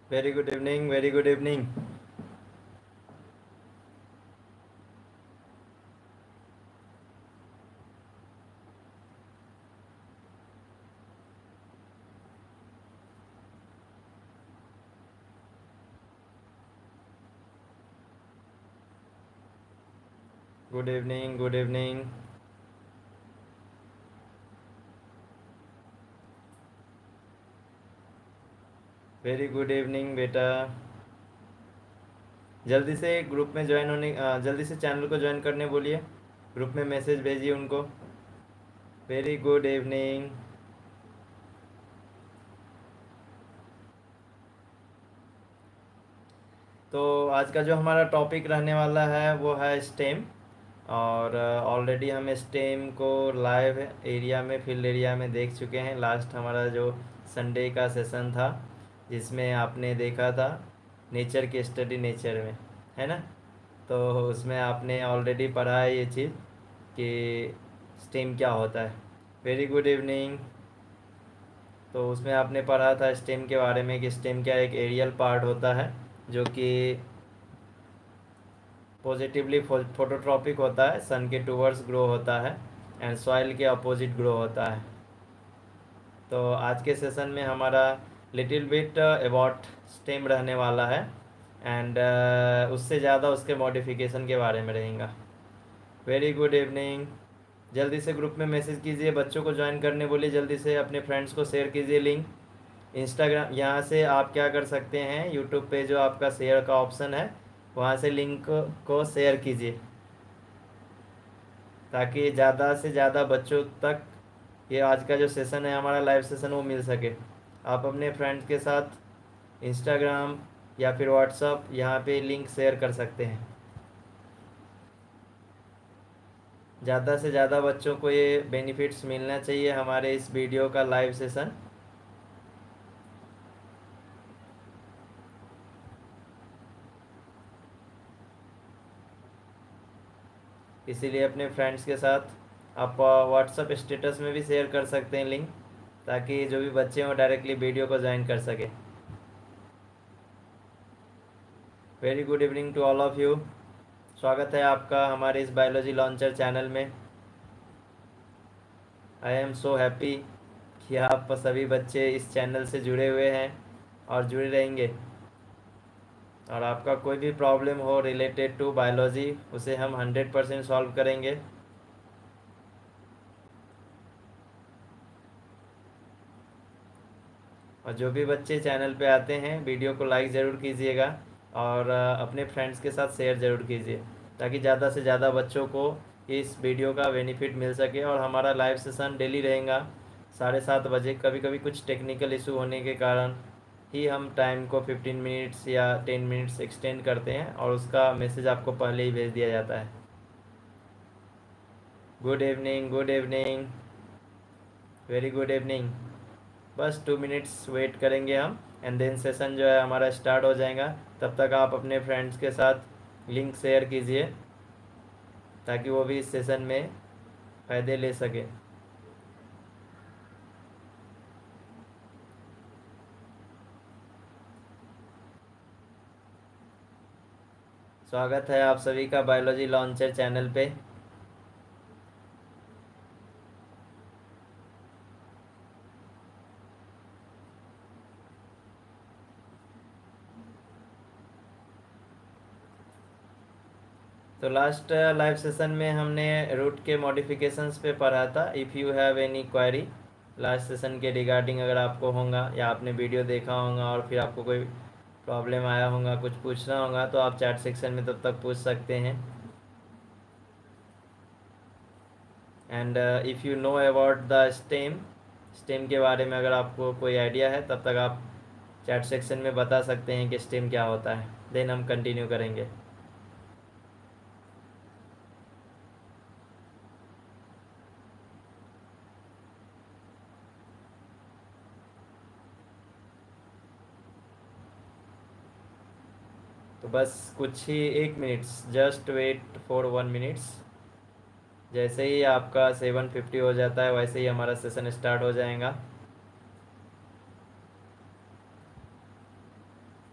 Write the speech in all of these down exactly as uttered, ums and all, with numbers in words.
Very good evening, very good evening. Good evening, good evening. Very good evening बेटा। जल्दी से group में join होने अ, जल्दी से चैनल को ज्वाइन करने बोलिए। ग्रुप में मैसेज भेजिए उनको। Very good evening. तो आज का जो हमारा टॉपिक रहने वाला है वो है स्टेम। और ऑलरेडी हम स्टेम को लाइव एरिया में, फील्ड एरिया में देख चुके हैं। लास्ट हमारा जो संडे का सेशन था जिसमें आपने देखा था नेचर की स्टडी नेचर में, है ना। तो उसमें आपने ऑलरेडी पढ़ा है ये चीज़ कि स्टेम क्या होता है। Very good evening. तो उसमें आपने पढ़ा था स्टेम के बारे में कि स्टेम क्या एक एरियल पार्ट होता है जो कि पॉजिटिवली फोटोट्रॉपिक होता है, सन के टूवर्ड्स ग्रो होता है एंड सॉइल के अपोजिट ग्रो होता है। तो आज के सेशन में हमारा लिटिल बिट अबाउट स्टेम रहने वाला है एंड uh, उससे ज़्यादा उसके मॉडिफिकेशन के बारे में रहेगा। Very good evening. जल्दी से ग्रुप में मैसेज कीजिए, बच्चों को ज्वाइन करने बोलिए, जल्दी से अपने फ्रेंड्स को शेयर कीजिए लिंक। इंस्टाग्राम यहाँ से आप क्या कर सकते हैं, यूट्यूब पे जो आपका शेयर का ऑप्शन है वहाँ से लिंक को शेयर कीजिए ताकि ज़्यादा से ज़्यादा बच्चों तक ये आज का जो सेशन है हमारा लाइव सेशन वो मिल सके। आप अपने फ्रेंड्स के साथ इंस्टाग्राम या फिर व्हाट्सअप यहाँ पे लिंक शेयर कर सकते हैं। ज़्यादा से ज़्यादा बच्चों को ये बेनिफिट्स मिलना चाहिए हमारे इस वीडियो का लाइव सेशन। इसीलिए अपने फ्रेंड्स के साथ आप व्हाट्सअप स्टेटस में भी शेयर कर सकते हैं लिंक, ताकि जो भी बच्चे हों डायरेक्टली वीडियो को ज्वाइन कर सके। Very good evening to all of you. स्वागत है आपका हमारे इस बायोलॉजी लॉन्चर चैनल में। आई एम सो हैप्पी कि आप सभी बच्चे इस चैनल से जुड़े हुए हैं और जुड़े रहेंगे। और आपका कोई भी प्रॉब्लम हो रिलेटेड टू बायोलॉजी उसे हम हंड्रेड परसेंट सॉल्व करेंगे। और जो भी बच्चे चैनल पे आते हैं वीडियो को लाइक ज़रूर कीजिएगा और अपने फ्रेंड्स के साथ शेयर ज़रूर कीजिए ताकि ज़्यादा से ज़्यादा बच्चों को इस वीडियो का बेनिफिट मिल सके। और हमारा लाइव सेशन डेली रहेगा साढ़े सात बजे। कभी कभी कुछ टेक्निकल इशू होने के कारण ही हम टाइम को फिफ्टीन मिनट्स या टेन मिनट्स एक्सटेंड करते हैं और उसका मैसेज आपको पहले ही भेज दिया जाता है। Good evening, good evening, very good evening. बस टू मिनट्स वेट करेंगे हम एंड देन सेशन जो है हमारा स्टार्ट हो जाएगा। तब तक आप अपने फ्रेंड्स के साथ लिंक शेयर कीजिए ताकि वो भी इस सेशन में फ़ायदे ले सके। स्वागत है आप सभी का बायोलॉजी लॉन्चर चैनल पे। तो लास्ट लाइव सेशन में हमने रूट के मॉडिफिकेशंस पे पढ़ा था। If you have any query last session के रिगार्डिंग अगर आपको होगा या आपने वीडियो देखा होगा और फिर आपको कोई प्रॉब्लम आया होगा, कुछ पूछना होगा, तो आप चैट सेक्शन में तब तक पूछ सकते हैं। And if you know about the stem stem के बारे में अगर आपको कोई आइडिया है तब तक आप चैट सेक्शन में बता सकते हैं कि स्टेम क्या होता है। देन हम कंटिन्यू करेंगे। तो बस कुछ ही एक minutes, just wait for one minutes. जैसे ही आपका सेवन फिफ्टी हो जाता है वैसे ही हमारा सेशन स्टार्ट हो जाएगा।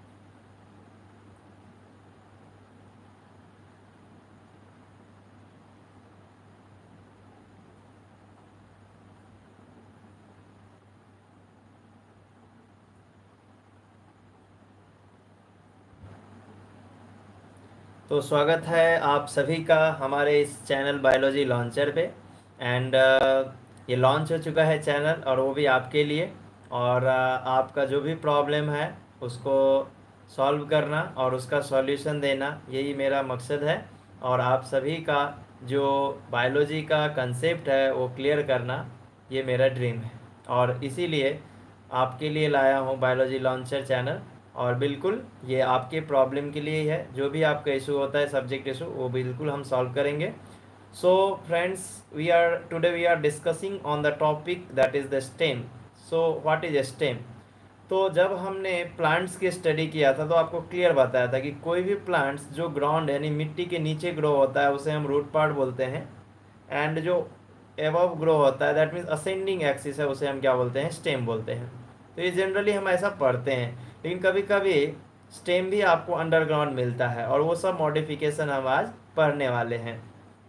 तो स्वागत है आप सभी का हमारे इस चैनल बायोलॉजी लॉन्चर पे। एंड ये लॉन्च हो चुका है चैनल, और वो भी आपके लिए। और uh, आपका जो भी प्रॉब्लम है उसको सॉल्व करना और उसका सॉल्यूशन देना, यही मेरा मकसद है। और आप सभी का जो बायोलॉजी का कंसेप्ट है वो क्लियर करना, ये मेरा ड्रीम है। और इसीलिए आपके लिए लाया हूँ बायोलॉजी लॉन्चर चैनल। और बिल्कुल ये आपके प्रॉब्लम के लिए ही है। जो भी आपका इशू होता है, सब्जेक्ट इशू, वो बिल्कुल हम सॉल्व करेंगे। So friends, we are today we are discussing on the topic that is the stem. So what is stem? तो जब हमने प्लांट्स की स्टडी किया था तो आपको क्लियर बताया था कि कोई भी प्लांट्स जो ग्राउंड यानी मिट्टी के नीचे ग्रो होता है उसे हम रूट पार्ट बोलते हैं। एंड जो एबव ग्रो होता है, दैट मीन्स असेंडिंग एक्सिस है, उसे हम क्या बोलते हैं? स्टेम बोलते हैं। तो ये जनरली हम ऐसा पढ़ते हैं, लेकिन कभी कभी स्टेम भी आपको अंडरग्राउंड मिलता है, और वो सब मॉडिफिकेशन हम आज पढ़ने वाले हैं।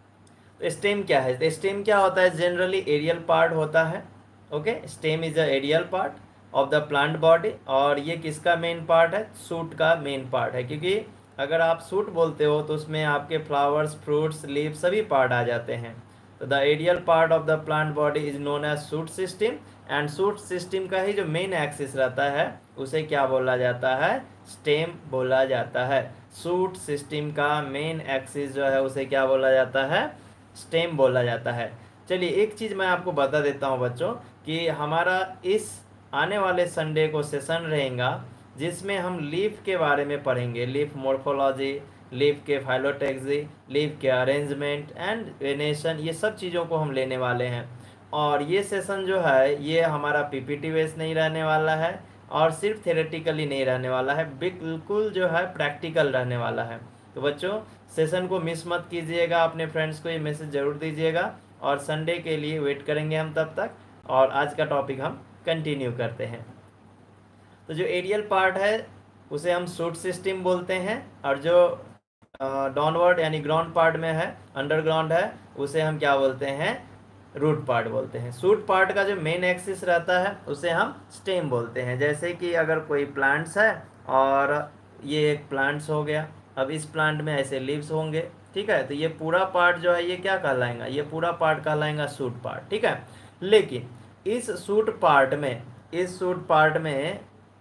तो स्टेम क्या है? तो स्टेम क्या होता है? जनरली एरियल पार्ट होता है। Okay, stem is a aerial part of the plant body. और ये किसका मेन पार्ट है? सूट का मेन पार्ट है, क्योंकि अगर आप सूट बोलते हो तो उसमें आपके फ्लावर्स, फ्रूट्स, लीव सभी पार्ट आ जाते हैं। तो the aerial part of the plant body is known as shoot system. And shoot system का ही जो मेन एक्सिस रहता है उसे क्या बोला जाता है? स्टेम बोला जाता है। सूट सिस्टम का मेन एक्सिस जो है उसे क्या बोला जाता है? स्टेम बोला जाता है। चलिए एक चीज़ मैं आपको बता देता हूँ बच्चों, कि हमारा इस आने वाले संडे को सेशन रहेगा जिसमें हम लीफ के बारे में पढ़ेंगे। लीफ मोर्फोलॉजी, लीफ के फाइलोटेक्सी, लीफ के अरेंजमेंट एंड वेनेशन, ये सब चीज़ों को हम लेने वाले हैं। और ये सेशन जो है ये हमारा पीपीटी बेस नहीं रहने वाला है, और सिर्फ थेरेटिकली नहीं रहने वाला है, बिल्कुल जो है प्रैक्टिकल रहने वाला है। तो बच्चों सेशन को मिस मत कीजिएगा, अपने फ्रेंड्स को ये मैसेज ज़रूर दीजिएगा, और संडे के लिए वेट करेंगे हम तब तक। और आज का टॉपिक हम कंटिन्यू करते हैं। तो जो एरियल पार्ट है उसे हम सूट सिस्टम बोलते हैं, और जो डाउनवर्ड यानी ग्राउंड पार्ट में है, अंडरग्राउंड है, उसे हम क्या बोलते हैं? रूट पार्ट बोलते हैं। सूट पार्ट का जो मेन एक्सिस रहता है उसे हम स्टेम बोलते हैं। जैसे कि अगर कोई प्लांट्स है और ये एक प्लांट्स हो गया, अब इस प्लांट में ऐसे लीव्स होंगे, ठीक है, तो ये पूरा पार्ट जो है ये क्या कहलाएगा? ये पूरा पार्ट कहलाएगा सूट पार्ट, ठीक है। लेकिन इस सूट पार्ट में इस सूट पार्ट में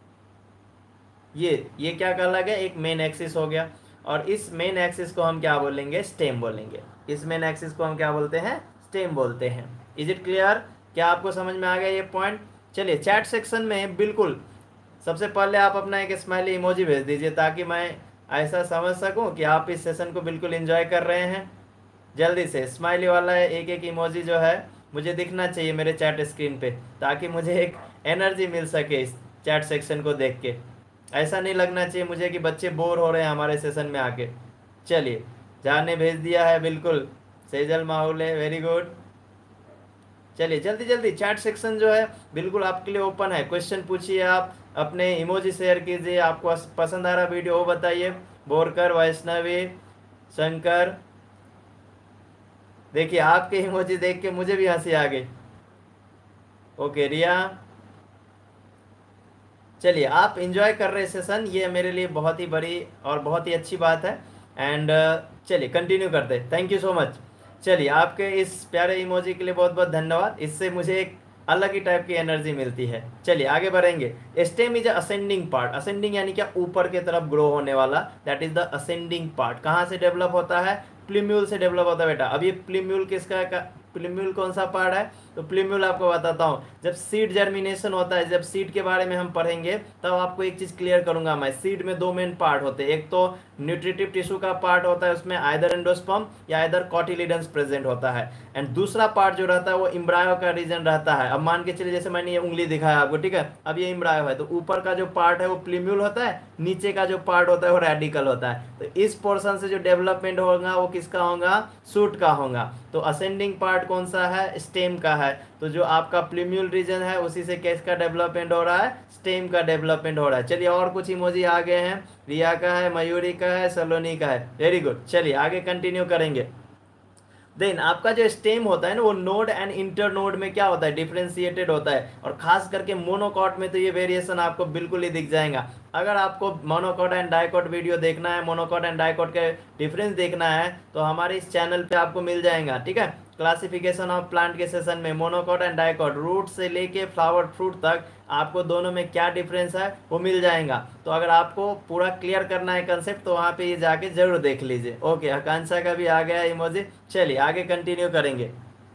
ये ये क्या कहला गया? एक मेन एक्सिस हो गया, और इस मेन एक्सिस को हम क्या बोलेंगे? स्टेम बोलेंगे। इस मेन एक्सिस को हम क्या बोलते हैं? स्टेम बोलते हैं। Is it clear? क्या आपको समझ में आ गया ये पॉइंट? चलिए चैट सेक्शन में बिल्कुल सबसे पहले आप अपना एक स्माइली इमोजी भेज दीजिए, ताकि मैं ऐसा समझ सकूं कि आप इस सेशन को बिल्कुल एंजॉय कर रहे हैं। जल्दी से स्माइली वाला एक एक इमोजी जो है मुझे दिखना चाहिए मेरे चैट स्क्रीन पे, ताकि मुझे एक एनर्जी मिल सके इस चैट सेक्शन को देख के। ऐसा नहीं लगना चाहिए मुझे कि बच्चे बोर हो रहे हैं हमारे सेशन में आके। चलिए, जाने भेज दिया है बिल्कुल। सेजल माहौल है, वेरी गुड। चलिए जल्दी जल्दी, चैट सेक्शन जो है बिल्कुल आपके लिए ओपन है। क्वेश्चन पूछिए, आप अपने इमोजी शेयर कीजिए, आपको पसंद आ रहा वीडियो वो बताइए। बोरकर, वैष्णवी, शंकर, देखिए आपके इमोजी देख के मुझे भी हंसी आ गई। ओके रिया, चलिए आप एंजॉय कर रहे सेशन, ये मेरे लिए बहुत ही बड़ी और बहुत ही अच्छी बात है। एंड चलिए कंटिन्यू करते हैं। Thank you so much. चलिए आपके इस प्यारे इमोजी के लिए बहुत बहुत धन्यवाद, इससे मुझे एक अलग ही टाइप की एनर्जी मिलती है। चलिए आगे बढ़ेंगे। Stem is ascending part. Ascending यानी क्या? ऊपर के तरफ ग्रो होने वाला, that is the ascending part. कहाँ से डेवलप होता है? प्लीम्यूल से डेवलप होता है बेटा। अब ये प्लीम्यूल किसका का, प्लीम्यूल कौन सा पार्ट है? तो प्लीम्यूल आपको बताता हूँ, जब सीड जर्मिनेशन होता है, जब सीड के बारे में हम पढ़ेंगे तब आपको एक चीज़ क्लियर करूंगा मैं। सीड में दो मेन पार्ट होते हैं, एक तो न्यूट्रिटिव टिश्यू का पार्ट होता है, उसमें आइदर एंडोस्पर्म या आइदर कॉटिलिडन्स प्रेजेंट होता है। एंड दूसरा पार्ट जो रहता है वो इम्ब्रायो का रीजन रहता है। अब मान के चलिए जैसे मैंने ये उंगली दिखाया आपको, ठीक है, अब ये इम्ब्रायो है, तो ऊपर का जो पार्ट है वो प्लीम्यूल होता है, नीचे का जो पार्ट होता है वो रेडिकल होता है। तो इस पोर्शन से जो डेवलपमेंट होगा वो किसका होगा? सूट का होगा। तो असेंडिंग पार्ट कौन सा है? स्टेम का है। तो जो आपका प्लीम्यूल रीजन है उसी से किसका डेवलपमेंट हो रहा है? स्टेम का डेवलपमेंट हो रहा है। चलिए और कुछ इमोजी आ गए हैं, रिया का है, मयूरी का है, सलोनी का है, वेरी गुड। चलिए आगे कंटिन्यू करेंगे। देन आपका जो स्टेम होता है ना वो नोड एंड इंटर नोड में क्या होता है? डिफ्रेंशिएटेड होता है, और खास करके मोनोकॉट में तो ये वेरिएशन आपको बिल्कुल ही दिख जाएगा। अगर आपको मोनोकोट एंड डाइकोट वीडियो देखना है, मोनोकोट एंड डाइकोट के डिफरेंस देखना है, तो हमारे इस चैनल पे आपको मिल जाएगा, ठीक है। क्लासिफिकेशन ऑफ प्लांट के सेशन में मोनोकोट एंड डाइकोट, रूट से लेके फ्लावर फ्रूट तक आपको दोनों में क्या डिफरेंस है वो मिल जाएगा। तो अगर आपको पूरा क्लियर करना है कंसेप्ट तो वहाँ पे ये जाके जरूर देख लीजिए। ओके, आकांक्षा का भी आ गया इमोजी। चलिए आगे कंटिन्यू करेंगे।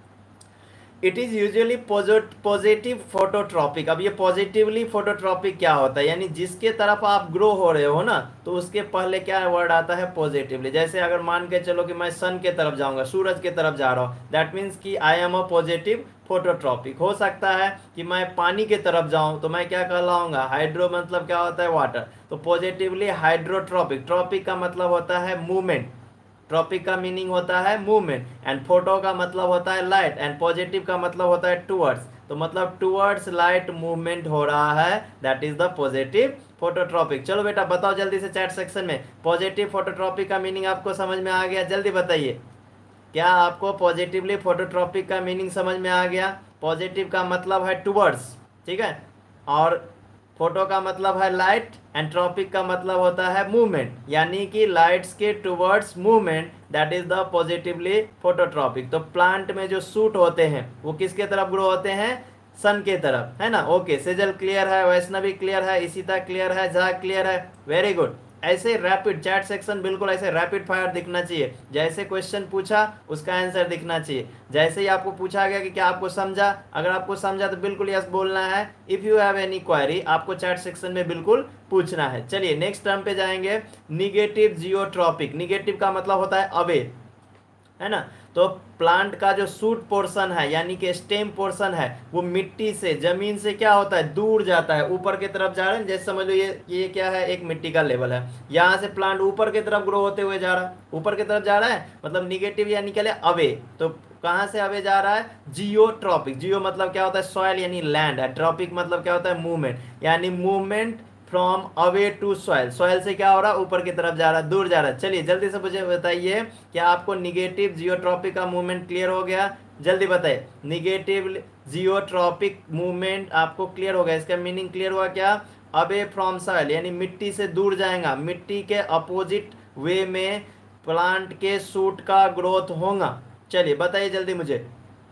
It is usually positive phototropic. अब ये पॉजिटिवली फोटोट्रॉपिक क्या होता है, यानी जिसके तरफ आप ग्रो हो रहे हो ना, तो उसके पहले क्या वर्ड आता है, पॉजिटिवली। जैसे अगर मान के चलो कि मैं सन के तरफ जाऊंगा, सूरज के तरफ जा रहा हूँ, दैट मीन्स कि I am a positive phototropic. हो सकता है कि मैं पानी की तरफ जाऊं तो मैं क्या कहलाऊंगा, हाइड्रो मतलब क्या होता है, वाटर। तो पॉजिटिवली हाइड्रोट्रॉपिक, ट्रॉपिक का मतलब होता है मूवमेंट, ट्रॉपिक का मीनिंग होता है मूवमेंट, एंड फोटो का मतलब होता है लाइट, एंड पॉजिटिव का मतलब होता है टुवर्ड्स। तो मतलब टुवर्ड्स लाइट मूवमेंट हो रहा है, that is the positive phototropic. चलो बेटा बताओ जल्दी से चैट सेक्शन में, पॉजिटिव फोटोट्रॉपिक का मीनिंग आपको समझ में आ गया? जल्दी बताइए, क्या आपको पॉजिटिवली फोटोट्रॉपिक का मीनिंग समझ में आ गया? पॉजिटिव का मतलब है टुवर्ड्स, ठीक है, और फोटो का मतलब है लाइट, एंड ट्रॉपिक का मतलब होता है मूवमेंट, यानी कि लाइट्स के towards movement, that is the positively phototropic. तो प्लांट में जो सूट होते हैं वो किसके तरफ ग्रो होते हैं, सन के तरफ, है ना। ओके, सेजल क्लियर है, वैष्णवी क्लियर है, इशिता क्लियर है, झा क्लियर है, वेरी गुड। ऐसे रैपिड चैट सेक्शन बिल्कुल ऐसे रैपिड फायर दिखना चाहिए, जैसे क्वेश्चन पूछा उसका आंसर दिखना चाहिए। जैसे ही आपको पूछा गया कि क्या आपको समझा, अगर आपको समझा तो बिल्कुल यस बोलना है। If you have any query आपको चैट सेक्शन में बिल्कुल पूछना है। चलिए नेक्स्ट टर्म पे जाएंगे, निगेटिव जियोट्रॉपिक। निगेटिव का मतलब होता है अवे, है ना। तो प्लांट का जो सूट पोर्शन है यानी कि स्टेम पोर्शन है वो मिट्टी से, जमीन से क्या होता है, दूर जाता है, ऊपर की तरफ जा रहा है। जैसे समझ लो ये ये क्या है, एक मिट्टी का लेवल है, यहाँ से प्लांट ऊपर की तरफ ग्रो होते हुए जा रहा है, ऊपर की तरफ जा रहा है, मतलब निगेटिव यानी क्या, अवे। तो कहाँ से अवे जा रहा है, जियोट्रॉपिक। जियो मतलब क्या होता है, सॉइल यानी लैंड है, ट्रॉपिक मतलब क्या होता है, मूवमेंट, यानी movement from away to soil. Soil से क्या हो रहा है, ऊपर की तरफ जा रहा है, दूर जा रहा है। चलिए जल्दी से मुझे बताइए, क्या आपको निगेटिव जियोट्रॉपिक का मूवमेंट क्लियर हो गया? जल्दी बताइए, निगेटिव जियोट्रॉपिक मूवमेंट आपको क्लियर हो गया, इसका मीनिंग क्लियर हुआ क्या? अवे फ्रॉम सॉइल यानी मिट्टी से दूर जाएगा, मिट्टी के अपोजिट वे में प्लांट के सूट का ग्रोथ होगा। चलिए बताइए जल्दी मुझे,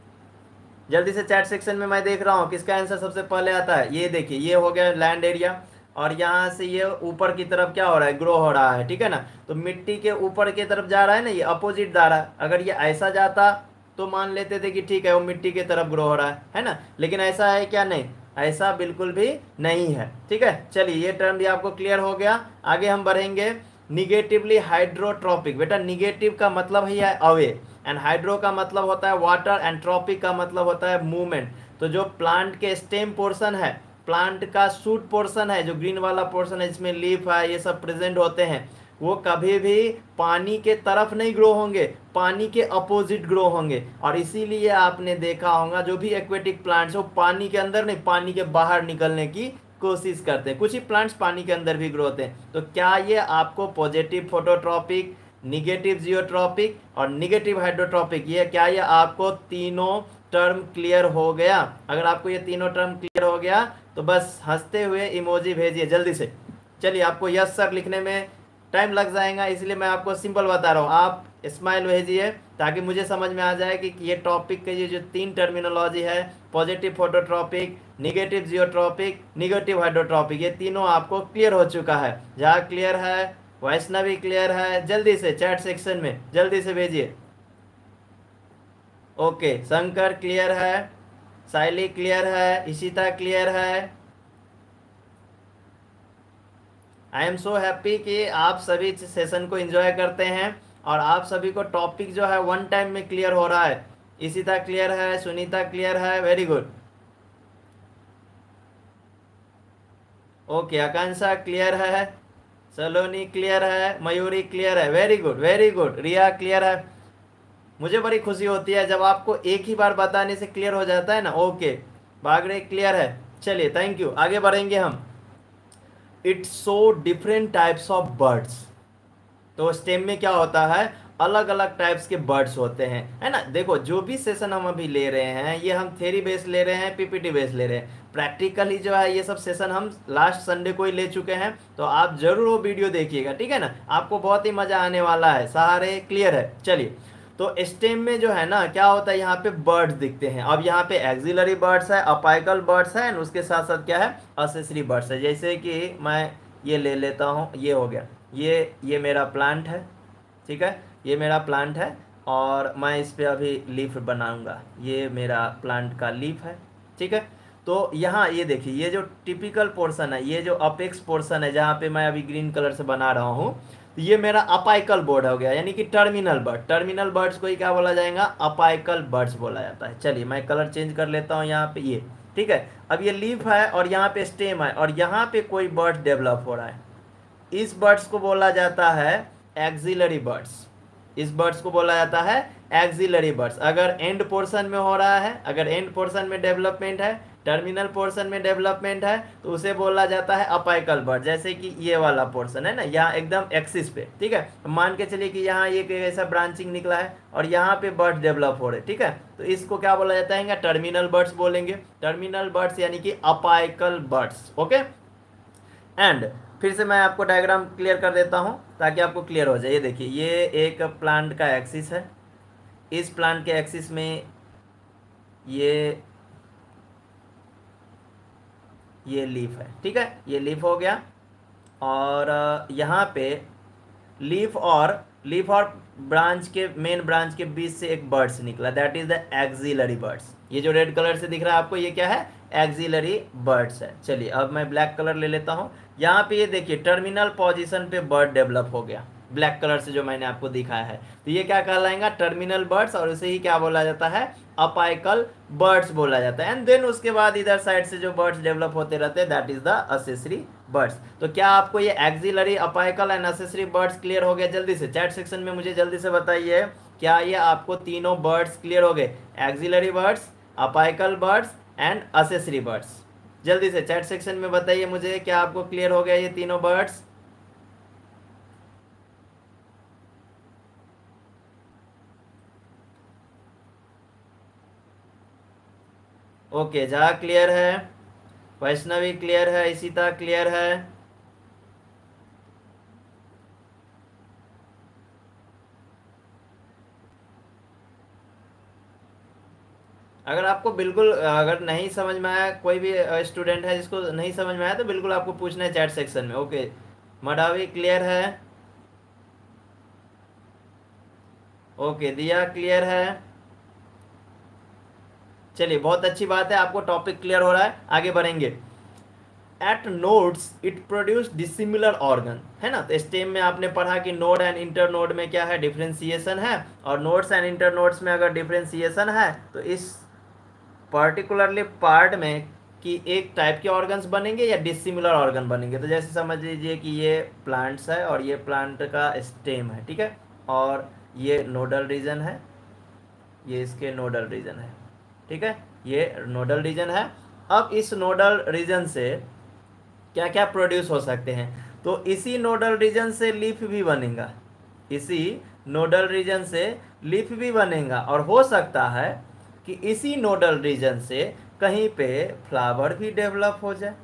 जल्दी से चैट सेक्शन में मैं देख रहा हूँ किसका आंसर सबसे पहले आता है। ये देखिए, ये हो गया लैंड एरिया, और यहाँ से ये ऊपर की तरफ क्या हो रहा है, ग्रो हो रहा है, ठीक है ना। तो मिट्टी के ऊपर की तरफ जा रहा है ना, ये अपोजिट जा रहा है। अगर ये ऐसा जाता तो मान लेते थे कि ठीक है वो मिट्टी की तरफ ग्रो हो रहा है है ना, लेकिन ऐसा है क्या, नहीं, ऐसा बिल्कुल भी नहीं है, ठीक है। चलिए ये टर्म भी आपको क्लियर हो गया। आगे हम बढ़ेंगे, निगेटिवली हाइड्रोट्रॉपिक। बेटा निगेटिव का मतलब है अवे, एंड हाइड्रो का मतलब होता है वाटर, एंड ट्रॉपिक का मतलब होता है मूवमेंट। तो जो प्लांट के स्टेम पोर्शन है, प्लांट का सूट पोर्शन है, जो ग्रीन वाला पोर्शन है जिसमें लीफ है ये सब प्रेजेंट होते हैं, वो कभी भी पानी के तरफ नहीं ग्रो होंगे, पानी के अपोजिट ग्रो होंगे। और इसीलिए आपने देखा होगा जो भी एक्वेटिक प्लांट्स हो पानी के अंदर नहीं, पानी के बाहर निकलने की कोशिश करते हैं। कुछ ही प्लांट्स पानी के अंदर भी ग्रो होते हैं। तो क्या ये आपको पॉजिटिव फोटोट्रॉपिक, निगेटिव जियोट्रॉपिक और निगेटिव हाइड्रोट्रॉपिक, ये क्या ये आपको तीनों टर्म क्लियर हो गया? अगर आपको ये तीनों टर्म क्लियर हो गया तो बस हंसते हुए इमोजी भेजिए जल्दी से। चलिए आपको यस सर लिखने में टाइम लग जाएगा, इसलिए मैं आपको सिंपल बता रहा हूँ, आप स्माइल भेजिए ताकि मुझे समझ में आ जाए कि ये टॉपिक के ये जो तीन टर्मिनोलॉजी है, positive phototropic, negative geotropic, negative hydrotropic, ये तीनों आपको क्लियर हो चुका है। जहाँ क्लियर है, वैष्णवी क्लियर है, जल्दी से चैट सेक्शन में जल्दी से भेजिए। ओके, शंकर क्लियर है, साइली क्लियर है, इशिता क्लियर है। आई एम सो हैप्पी कि आप सभी सेशन को एंजॉय करते हैं और आप सभी को टॉपिक जो है वन टाइम में क्लियर हो रहा है। इशिता क्लियर है, सुनीता क्लियर है, very good. Okay, Akanksha clear है, सलोनी क्लियर है, मयूरी क्लियर है, very good very good. Riya clear है। मुझे बड़ी खुशी होती है जब आपको एक ही बार बताने से क्लियर हो जाता है ना। ओके, बागड़े क्लियर है। चलिए थैंक यू, आगे बढ़ेंगे हम। It's so different types of birds. तो स्टेम में क्या होता है, अलग अलग टाइप्स के बर्ड्स होते हैं, है ना। देखो जो भी सेशन हम अभी ले रहे हैं ये हम थ्योरी बेस ले रहे हैं, पीपीटी बेस ले रहे हैं। प्रैक्टिकली जो है ये सब सेशन हम लास्ट संडे को ही ले चुके हैं, तो आप जरूर वो वीडियो देखिएगा, ठीक है ना, आपको बहुत ही मजा आने वाला है। सारे क्लियर है? चलिए, तो स्टेम में जो है ना क्या होता है, यहाँ पे बर्ड्स दिखते हैं। अब यहाँ पे एक्सिलरी बर्ड्स है, अपाइकल बर्ड्स है, उसके साथ साथ क्या है, असेसरी बर्ड्स है। जैसे कि मैं ये ले लेता हूँ, ये हो गया, ये ये मेरा प्लांट है, ठीक है, ये मेरा प्लांट है और मैं इस पर अभी लीफ बनाऊंगा, ये मेरा प्लांट का लीफ है, ठीक है। तो यहाँ ये देखिए, ये जो टिपिकल पोर्शन है, ये जो अपेक्स पोर्शन है जहाँ पे मैं अभी ग्रीन कलर से बना रहा हूँ, तो ये मेरा अपाइकल बोर्ड हो गया, यानी कि टर्मिनल बर्ड। टर्मिनल बर्ड्स को ही क्या बोला जाएगा, अपाइकल बर्ड्स बोला जाता है। चलिए मैं कलर चेंज कर लेता हूँ यहाँ पे, ये ठीक है। अब ये लीफ है और यहाँ पे स्टेम है और यहाँ पे कोई बर्ड डेवलप हो रहा है, इस बर्ड्स को बोला जाता है एक्सिलरी बर्ड्स। इस बर्ड्स को बोला जाता है एक्सिलरी बर्ड्स। अगर एंड पोर्शन में हो रहा है, अगर एंड पोर्शन में डेवलपमेंट है, टर्मिनल पोर्शन में डेवलपमेंट है, तो उसे बोला जाता है अपाइकल बर्ड। जैसे कि ये वाला पोर्शन है ना, यहाँ एकदम एक्सिस पे, ठीक है। मान के चलिए कि यहाँ एक ऐसा ब्रांचिंग निकला है और यहाँ पे बर्ड डेवलप हो रहे, ठीक है, तो इसको क्या बोला जाता है, टर्मिनल बर्ड्स बोलेंगे। टर्मिनल बर्ड्स यानी कि अपाइकल बर्ड्स, ओके। एंड फिर से मैं आपको डायग्राम क्लियर कर देता हूं ताकि आपको क्लियर हो जाए। ये देखिए, ये एक प्लांट का एक्सिस है, इस प्लांट के एक्सिस में ये ये लीफ है, ठीक है, ये लीफ हो गया। और यहाँ पे लीफ और लीफ और ब्रांच के, मेन ब्रांच के बीच से एक बर्ड्स निकला, that is the axillary birds. ये जो रेड कलर से दिख रहा है आपको, ये क्या है, एक्सिलरी बर्ड्स है। चलिए अब मैं ब्लैक कलर ले लेता हूँ। यहाँ पे ये देखिए, टर्मिनल पोजीशन पे बर्ड डेवलप हो गया, ब्लैक कलर से जो मैंने आपको दिखाया है, तो ये क्या कहलाएगा, टर्मिनल बर्ड्स, और उसे ही क्या बोला जाता है, अपाइकल बर्ड्स बोला जाता है। एंड देन उसके बाद इधर साइड से जो बर्ड्स डेवलप होते रहते हैं, that is the accessory birds. तो क्या आपको ये axillary, apical and accessory birds clear हो गया? जल्दी से चैट सेक्शन में मुझे जल्दी से बताइए, क्या ये आपको तीनों बर्ड्स क्लियर हो गए, axillary birds, apical birds and accessory birds? जल्दी से चैट सेक्शन में बताइए मुझे, क्या आपको क्लियर हो गया ये तीनों बर्ड्स? ओके, जहाँ क्लियर है, वैष्णवी क्लियर है, इशिता क्लियर है। अगर आपको बिल्कुल, अगर नहीं समझ में आया, कोई भी स्टूडेंट है जिसको नहीं समझ में आया, तो बिल्कुल आपको पूछना है चैट सेक्शन में। ओके, मडावी क्लियर है, ओके, दिया क्लियर है। चलिए बहुत अच्छी बात है, आपको टॉपिक क्लियर हो रहा है, आगे बढ़ेंगे। At nodes it produce dissimilar organ, है ना। तो स्टेम में आपने पढ़ा कि नोड एंड इंटर नोड में क्या है, डिफ्रेंसिएशन है, और नोड्स एंड इंटर नोड्स में अगर डिफ्रेंसिएशन है तो इस पर्टिकुलरली पार्ट में कि एक टाइप के ऑर्गन्स बनेंगे या डिसिमिलर ऑर्गन बनेंगे। तो जैसे समझ लीजिए कि ये प्लांट्स है और ये प्लांट का स्टेम है, ठीक है, और ये नोडल रीजन है, ये इसके नोडल रीजन है, ठीक है, ये नोडल रीजन है। अब इस नोडल रीजन से क्या क्या प्रोड्यूस हो सकते हैं, तो इसी नोडल रीजन से लीफ भी बनेगा, इसी नोडल रीजन से लीफ भी बनेगा, और हो सकता है कि इसी नोडल रीजन से कहीं पे फ्लावर भी डेवलप हो जाए,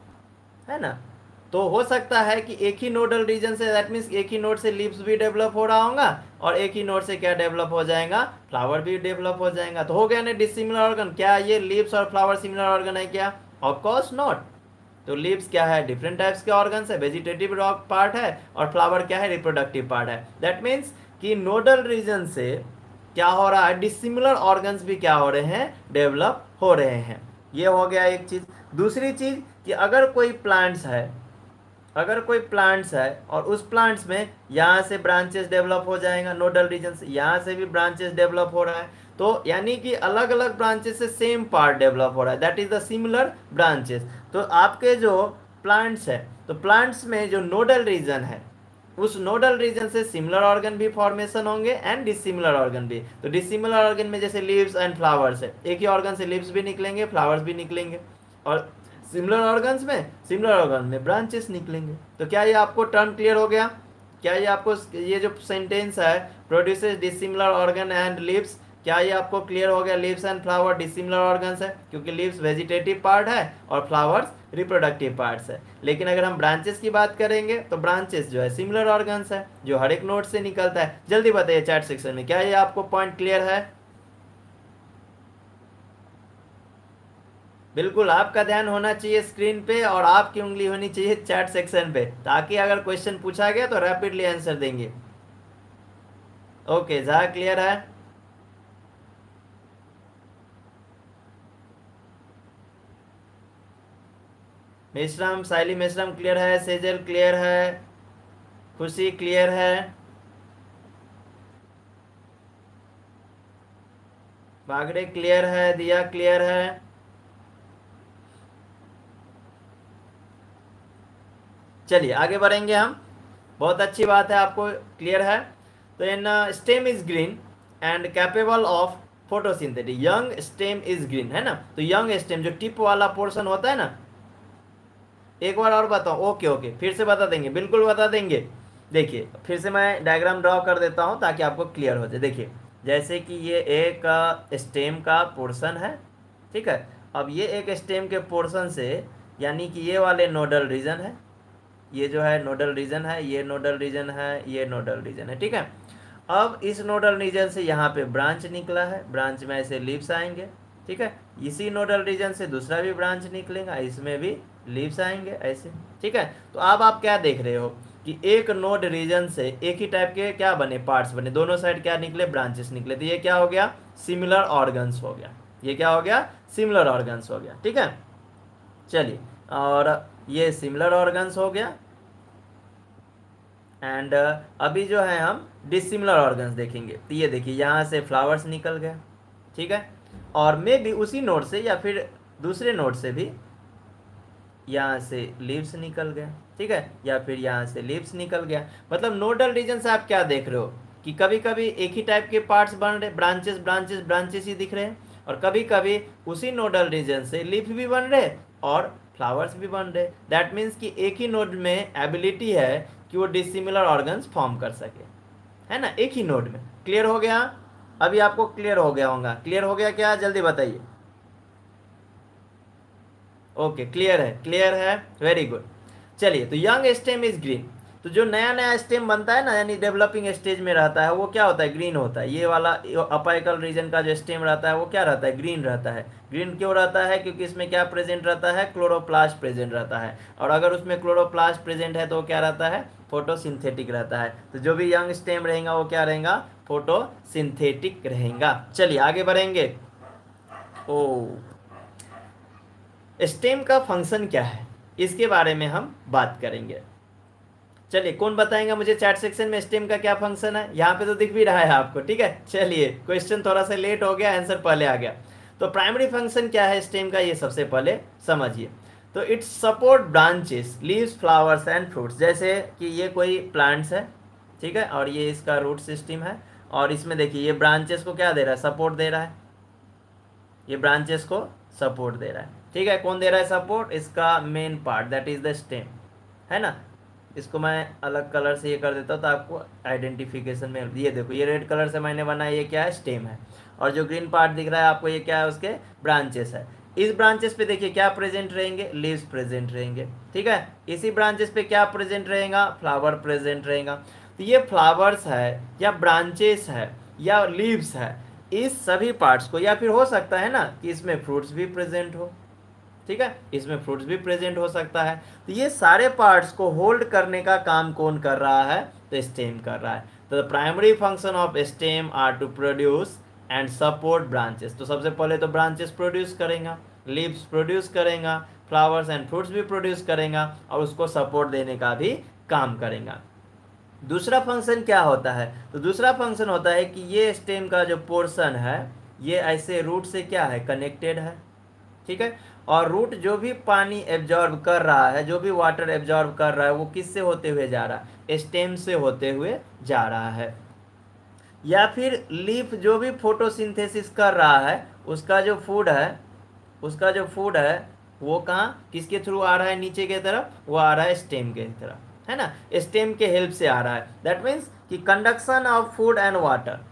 है ना। तो हो सकता है कि एक ही नोडल रीजन से, दैट मीन्स एक ही नोड से लीव्स भी डेवलप हो रहा होगा, और एक ही नोड से क्या डेवलप हो जाएगा, फ्लावर भी डेवलप हो जाएगा। तो हो गया ना डिसिमिलर ऑर्गन। क्या ये लीव्स और फ्लावर सिमिलर ऑर्गन है क्या? Of course not. तो लीव्स क्या है, डिफरेंट टाइप्स के ऑर्गन है, वेजिटेटिव पार्ट है, और फ्लावर क्या है, रिप्रोडक्टिव पार्ट है। दैट मीन्स कि नोडल रीजन से क्या हो रहा है, डिसिमिलर ऑर्गन्स भी क्या हो रहे हैं, डेवलप हो रहे हैं। ये हो गया एक चीज। दूसरी चीज कि अगर कोई प्लांट्स है, अगर कोई प्लांट्स है और उस प्लांट्स में यहाँ से ब्रांचेस डेवलप हो जाएगा नोडल रीजन से, यहाँ से भी ब्रांचेस डेवलप हो रहा है, तो यानी कि अलग अलग ब्रांचेस से सेम पार्ट डेवलप हो रहा है, that is the similar branches. तो आपके जो प्लांट्स है, तो प्लांट्स में जो नोडल रीजन है, उस नोडल रीजन से सिमिलर ऑर्गन भी फॉर्मेशन होंगे एंड डिसिमिलर ऑर्गन भी। तो डिसिमिलर ऑर्गन में जैसे लीव्स एंड फ्लावर्स है, एक ही ऑर्गन से लीव्स भी निकलेंगे, फ्लावर्स भी निकलेंगे, और सिमिलर ऑर्गन्स में, सिमिलर ऑर्गन में ब्रांचेस निकलेंगे। तो क्या ये आपको टर्म क्लियर हो गया? क्या ये आपको, ये जो सेंटेंस है, produces dissimilar organ and leaves, क्या ये आपको क्लियर हो गया? Leaves and flower dissimilar organs है, क्योंकि लीव्स वेजिटेटिव पार्ट है और फ्लावर्स रिप्रोडक्टिव पार्ट्स है। लेकिन अगर हम ब्रांचेस की बात करेंगे तो ब्रांचेस जो है सिमिलर ऑर्गन्स है, जो हर एक नोड से निकलता है। जल्दी बताइए चैट सेक्शन में, क्या ये आपको पॉइंट क्लियर है? बिल्कुल, आपका ध्यान होना चाहिए स्क्रीन पे और आपकी उंगली होनी चाहिए चैट सेक्शन पे, ताकि अगर क्वेश्चन पूछा गया तो रैपिडली आंसर देंगे। ओके, जहाँ क्लियर है? मेश्राम, साइली मेश्राम क्लियर है, सेजल क्लियर है, खुशी क्लियर है, बागड़े क्लियर है, दिया क्लियर है। चलिए आगे बढ़ेंगे हम। बहुत अच्छी बात है, आपको क्लियर है। तो in stem is green and capable of photosynthetic. Young stem is green है ना, तो यंग स्टेम जो टिप वाला पोर्शन होता है ना, एक बार और बताओ। ओके ओके, फिर से बता देंगे, बिल्कुल बता देंगे। देखिए फिर से मैं डायग्राम ड्रॉ कर देता हूँ ताकि आपको क्लियर हो जाए। देखिए जैसे कि ये एक स्टेम का पोर्शन है, ठीक है। अब ये एक स्टेम के पोर्शन से, यानी कि ये वाले नोडल रीजन है, ये जो है नोडल रीजन है, ये नोडल रीजन है, ये नोडल रीजन है, ठीक है। अब इस नोडल रीजन से यहाँ पे ब्रांच निकला है, ब्रांच में ऐसे लीव्स आएंगे, ठीक है। इसी नोडल रीजन से दूसरा भी ब्रांच निकलेगा, इसमें भी लीव्स आएंगे ऐसे, ठीक है। तो अब आप क्या देख रहे हो कि एक नोड रीजन से एक ही टाइप के क्या बने, पार्ट्स बने, दोनों साइड क्या निकले, ब्रांचेस निकले। तो ये क्या हो गया, सिमिलर ऑर्गन्स हो गया। ये क्या हो गया, सिमिलर ऑर्गन्स हो गया, ठीक है। चलिए, और ये सिमिलर ऑर्गन्स हो गया। एंड uh, अभी जो है हम डिसिमिलर ऑर्गन्स देखेंगे। तो ये देखिए यहाँ से फ्लावर्स निकल गए, ठीक है। और मे भी उसी नोड से या फिर दूसरे नोड से भी यहाँ से लीव्स निकल गए, ठीक है, या फिर यहाँ से लीव्स निकल गया। मतलब नोडल रीजन से आप क्या देख रहे हो कि कभी कभी एक ही टाइप के पार्ट्स बन रहे, ब्रांचेस ब्रांचेस ब्रांचेस ही दिख रहे हैं, और कभी कभी उसी नोडल रीजन से लीफ भी बन रहे और फ्लावर्स भी बन रहे। दैट मीन्स कि एक ही नोड में एबिलिटी है कि वो डिसिमिलर ऑर्गन्स फॉर्म कर सके, है ना, एक ही नोड में। क्लियर हो गया? अभी आपको क्लियर हो गया होगा। क्लियर हो गया क्या, जल्दी बताइए। ओके, क्लियर है, क्लियर है, वेरी गुड। चलिए, तो यंग स्टेम इज ग्रीन। तो जो नया नया स्टेम बनता है ना, यानी डेवलपिंग स्टेज में रहता है, वो क्या होता है, ग्रीन होता है। ये वाला अपाइकल रीजन का जो स्टेम रहता है वो क्या रहता है, ग्रीन रहता है। ग्रीन क्यों रहता है, क्योंकि इसमें क्या प्रेजेंट रहता है, क्लोरोप्लास्ट प्रेजेंट रहता है। और अगर उसमें क्लोरोप्लास्ट प्रेजेंट है तो वो क्या रहता है, फोटोसिंथेटिक रहता है। तो जो भी यंग स्टेम रहेगा वो क्या रहेगा, फोटोसिंथेटिक रहेगा। चलिए आगे बढ़ेंगे। ओ, स्टेम का फंक्शन क्या है, इसके बारे में हम बात करेंगे। चलिए, कौन बताएंगे मुझे चैट सेक्शन में स्टेम का क्या फंक्शन है? यहाँ पे तो दिख भी रहा है आपको, ठीक है। चलिए, क्वेश्चन थोड़ा सा लेट हो गया, आंसर पहले आ गया। तो प्राइमरी फंक्शन क्या है स्टेम का, ये सबसे पहले समझिए। तो it's support branches, leaves, flowers and fruits. जैसे कि ये कोई प्लांट्स है, ठीक है, और ये इसका रूट सिस्टम है, और इसमें देखिए ये ब्रांचेस को क्या दे रहा है, सपोर्ट दे रहा है। ये ब्रांचेस को सपोर्ट दे रहा है, ठीक है। कौन दे रहा है सपोर्ट, इसका main part, that is the stem, है ना। इसको मैं अलग कलर से ये कर देता हूँ तो आपको आइडेंटिफिकेशन में, ये देखो ये रेड कलर से मैंने बनाया, ये क्या है, स्टेम है। और जो ग्रीन पार्ट दिख रहा है आपको, ये क्या है, उसके ब्रांचेस है। इस ब्रांचेस पे देखिए क्या प्रेजेंट रहेंगे, लीव्स प्रेजेंट रहेंगे, ठीक है। इसी ब्रांचेस पे क्या प्रेजेंट रहेगा, फ्लावर प्रेजेंट रहेगा। तो ये फ्लावर्स है या ब्रांचेस है या लीव्स है, इस सभी पार्ट्स को, या फिर हो सकता है ना कि इसमें फ्रूट्स भी प्रेजेंट हो, ठीक है, इसमें फ्रूट्स भी प्रेजेंट हो सकता है। तो ये सारे पार्ट्स को होल्ड करने का काम कौन कर रहा है, तो स्टेम कर रहा है। तो the primary function of stem are to produce and support branches. तो सबसे पहले तो ब्रांचेस प्रोड्यूस करेगा, लीव्स प्रोड्यूस करेगा, फ्लावर्स एंड फ्रूट्स भी प्रोड्यूस करेगा, और उसको सपोर्ट देने का भी काम करेगा। दूसरा फंक्शन क्या होता है, तो दूसरा फंक्शन होता है कि ये स्टेम का जो पोर्शन है ये ऐसे रूट से क्या है, कनेक्टेड है, ठीक है। और रूट जो भी पानी एब्जॉर्ब कर रहा है, जो भी वाटर एब्जॉर्ब कर रहा है, वो किससे होते हुए जा रहा है, स्टेम से होते हुए जा रहा है। या फिर लीफ जो भी फोटोसिंथेसिस कर रहा है, उसका जो फूड है, उसका जो फूड है वो कहाँ, किसके थ्रू आ रहा है, नीचे की तरफ, वो आ रहा है स्टेम के तरफ, है ना, स्टेम के हेल्प से आ रहा है। दैट मीन्स कि conduction of food and water,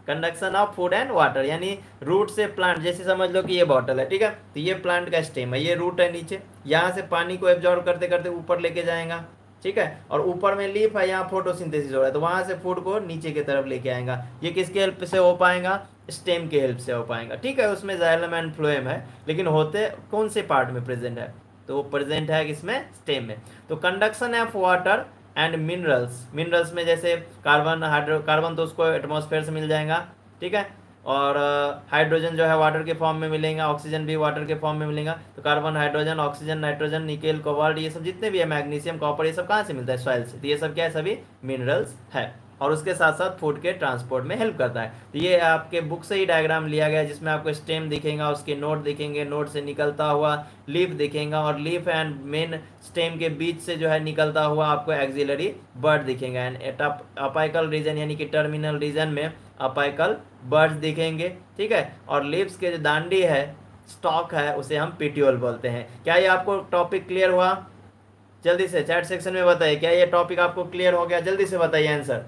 conduction of food and water, यानी रूट से प्लांट, जैसे समझ लो कि ये बॉटल है, ठीक है, तो ये प्लांट का स्टेम है, ये रूट है नीचे, यहाँ से पानी को एब्जॉर्ब करते करते ऊपर लेके जाएगा, ठीक है, और ऊपर में लीफ है, यहाँ फोटोसिंथेसिस हो रहा है, तो वहाँ से फूड को नीचे की तरफ लेके आएगा। ये किसके हेल्प से हो पाएगा? स्टेम के हेल्प से हो पाएगा, ठीक है। उसमें जाइलम एंड फ्लोएम है, लेकिन होते कौन से पार्ट में प्रेजेंट है? तो वो प्रेजेंट है किसमें? स्टेम में। तो conduction of water and minerals, minerals में जैसे कार्बन, हाइड्रो कार्बन तो उसको एटमॉस्फेयर से मिल जाएगा, ठीक है, और हाइड्रोजन जो है वाटर के फॉर्म में मिलेगा, ऑक्सीजन भी वाटर के फॉर्म में मिलेगा। तो carbon, hydrogen, oxygen, nitrogen, nickel, cobalt, ये सब जितने भी है, मैग्नीशियम, कॉपर, ये सब कहाँ से मिलता है? सॉइल से। तो ये सब क्या है? सभी मिनरल्स है, और उसके साथ साथ फूड के ट्रांसपोर्ट में हेल्प करता है। तो ये आपके बुक से ही डायग्राम लिया गया है, जिसमें आपको स्टेम दिखेगा, उसके नोड दिखेंगे, नोड से निकलता हुआ लीफ दिखेगा, और लीफ एंड मेन स्टेम के बीच से जो है निकलता हुआ आपको एक्सिलरी बर्ड दिखेगा। एंड अपाइकल रीजन यानी कि टर्मिनल रीजन में अपाइकल बर्ड्स दिखेंगे, ठीक है। और लीव्स के जो दांडी है, स्टॉक है, उसे हम पिट्यूल बोलते हैं। क्या ये आपको टॉपिक क्लियर हुआ? जल्दी से चैट सेक्शन में बताइए, क्या ये टॉपिक आपको क्लियर हो गया? जल्दी से बताइए आंसर।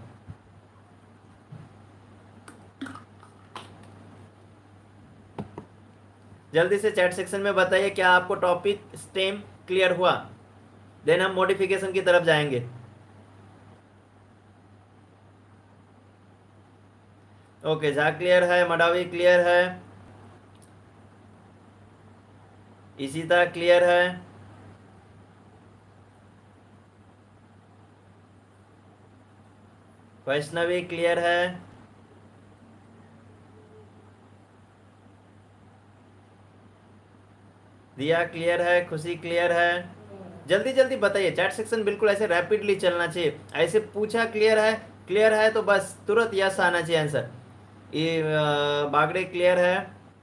जल्दी से चैट सेक्शन में बताइए, क्या आपको टॉपिक स्टेम क्लियर हुआ? देन हम मॉडिफिकेशन की तरफ जाएंगे। ओके, जा क्लियर है, मडावी क्लियर है, इशिता क्लियर है, वैष्णवी क्लियर है, दिया क्लियर है, खुशी क्लियर है। जल्दी जल्दी बताइए, चैट सेक्शन बिल्कुल ऐसे रैपिडली चलना चाहिए। ऐसे पूछा क्लियर है, क्लियर है तो बस तुरंत यस आना चाहिए आंसर। ये बागड़े क्लियर है?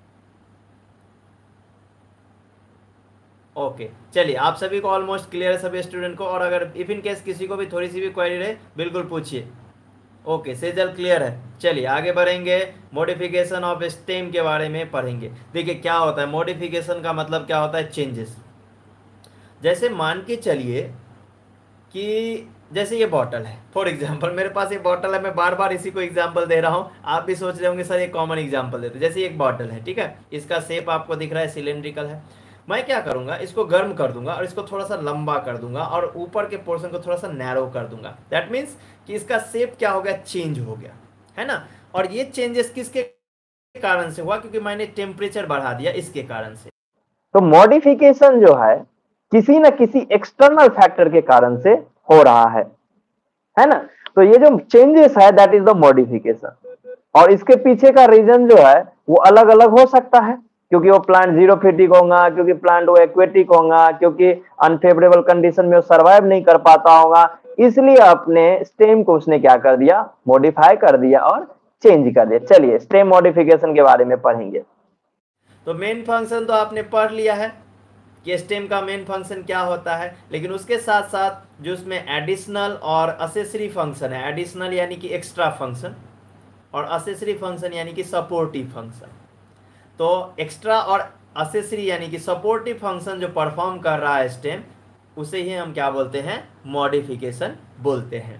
ओके, चलिए, आप सभी को ऑलमोस्ट क्लियर है, सभी स्टूडेंट को। और अगर इफ इन केस किसी को भी थोड़ी सी भी क्वेरी रहे, बिल्कुल पूछिए। ओके, सेजल क्लियर है। चलिए आगे बढ़ेंगे, मॉडिफिकेशन ऑफ स्टेम के बारे में पढ़ेंगे। देखिए क्या होता है मॉडिफिकेशन का मतलब, क्या होता है? चेंजेस। जैसे मान के चलिए कि जैसे ये बॉटल है, फॉर एग्जांपल मेरे पास ये बॉटल है, मैं बार बार इसी को एग्जांपल दे रहा हूँ, आप भी सोच रहे होंगे सर एक कॉमन एग्जांपल देते। जैसे एक बॉटल है, ठीक है, इसका शेप आपको दिख रहा है सिलेंड्रिकल है। मैं क्या करूंगा, इसको गर्म कर दूंगा और इसको थोड़ा सा लंबा कर दूंगा और ऊपर के पोर्शन को थोड़ा सा नैरो कर दूंगा। दैट मीन्स कि इसका शेप क्या हो गया? चेंज हो गया, है ना। और ये चेंजेस किसके कारण से हुआ? क्योंकि मैंने टेम्परेचर बढ़ा दिया, इसके कारण से। तो मॉडिफिकेशन जो है किसी न किसी एक्सटर्नल फैक्टर के कारण से हो रहा है है ना। तो ये जो चेंजेस है दैट इज द मॉडिफिकेशन, और इसके पीछे का रीजन जो है वो अलग अलग हो सकता है, क्योंकि वो प्लांट जीरोफिटिक होगा, क्योंकि प्लांट वो एक्वेटिक होगा, क्योंकि अनफेवरेबल कंडीशन में वो सर्वाइव नहीं कर पाता होगा, इसलिए अपने स्टेम को उसने क्या कर दिया? मॉडिफाई कर दिया और चेंज कर दिया। चलिए स्टेम मॉडिफिकेशन के बारे में पढ़ेंगे। तो मेन फंक्शन तो आपने पढ़ लिया है कि स्टेम का मेन फंक्शन क्या होता है, लेकिन उसके साथ साथ जो उसमें एडिशनल और असेसरी फंक्शन है, एडिशनल यानी कि एक्स्ट्रा फंक्शन, और असेसरी फंक्शन यानी कि सपोर्टिव फंक्शन। तो एक्स्ट्रा और असेसरी यानी कि सपोर्टिव फंक्शन जो परफॉर्म कर रहा है स्टेम, उसे ही हम क्या बोलते हैं? मॉडिफिकेशन बोलते हैं।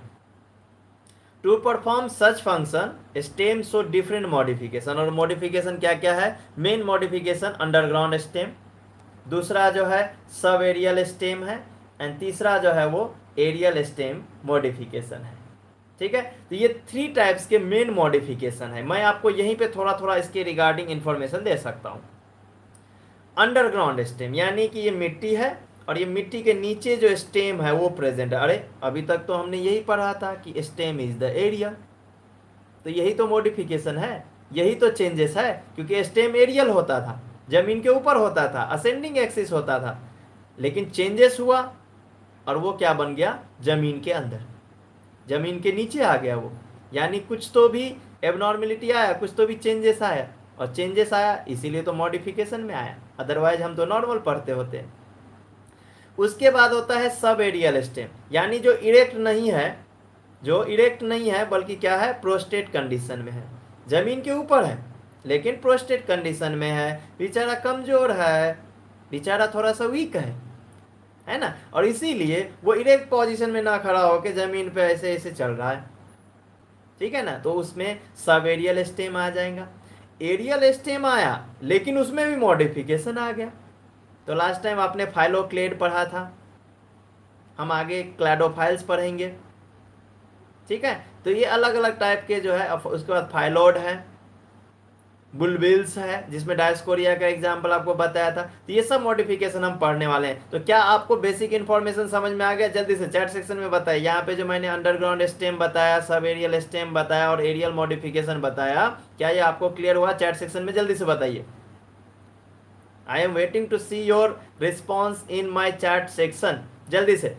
To perform such function stem show different modification. और मॉडिफिकेशन क्या क्या है? मेन मॉडिफिकेशन अंडरग्राउंड स्टेम, दूसरा जो है सब एरियल स्टेम है, एंड तीसरा जो है वो एरियल स्टेम मॉडिफिकेशन है, ठीक है। तो ये थ्री टाइप्स के मेन मॉडिफिकेशन है। मैं आपको यहीं पे थोड़ा थोड़ा इसके रिगार्डिंग इंफॉर्मेशन दे सकता हूँ। अंडरग्राउंड स्टेम यानी कि ये मिट्टी है और ये मिट्टी के नीचे जो स्टेम है वो प्रेजेंट है। अरे अभी तक तो हमने यही पढ़ा था कि स्टेम इज द एरिया, तो यही तो मॉडिफिकेशन है, यही तो चेंजेस है, क्योंकि स्टेम एरियल होता था, जमीन के ऊपर होता था, असेंडिंग एक्सिस होता था, लेकिन चेंजेस हुआ और वो क्या बन गया? जमीन के अंदर, जमीन के नीचे आ गया वो। यानी कुछ तो भी एबनॉर्मेलिटी आया, कुछ तो भी चेंजेस आया, और चेंजेस आया इसीलिए तो मॉडिफिकेशन में आया, अदरवाइज हम तो नॉर्मल पढ़ते होते हैं। उसके बाद होता है सब एरियल स्टेम, यानी जो इरेक्ट नहीं है, जो इरेक्ट नहीं है बल्कि क्या है? प्रोस्टेट कंडीशन में है, जमीन के ऊपर है लेकिन प्रोस्टेट कंडीशन में है, बेचारा कमजोर है, बेचारा थोड़ा सा वीक है, है ना। और इसीलिए वो इरेक्ट पोजीशन में ना खड़ा होकर जमीन पे ऐसे ऐसे चल रहा है, ठीक है ना। तो उसमें सब एरियल स्टेम आ जाएगा। एरियल स्टेम आया लेकिन उसमें भी मॉडिफिकेशन आ गया। तो लास्ट टाइम आपने फाइलोक्लेड पढ़ा था, हम आगे क्लैडोफाइल्स पढ़ेंगे। ठीक है, तो ये अलग अलग टाइप के जो है। उसके बाद फाइलोड है, बुलबिल्स है जिसमें डायस्कोरिया का एग्जांपल आपको बताया था। तो ये सब मॉडिफिकेशन हम पढ़ने वाले हैं। तो क्या आपको बेसिक इन्फॉर्मेशन समझ में आ गया? जल्दी से चैट सेक्शन में बताइए। यहाँ पे जो मैंने अंडरग्राउंड स्टेम बताया, सब एरियल स्टेम बताया और एरियल मॉडिफिकेशन बताया, क्या ये आपको क्लियर हुआ? चैट सेक्शन में जल्दी से बताइए। I am waiting to see your response in my chat section, जल्दी से।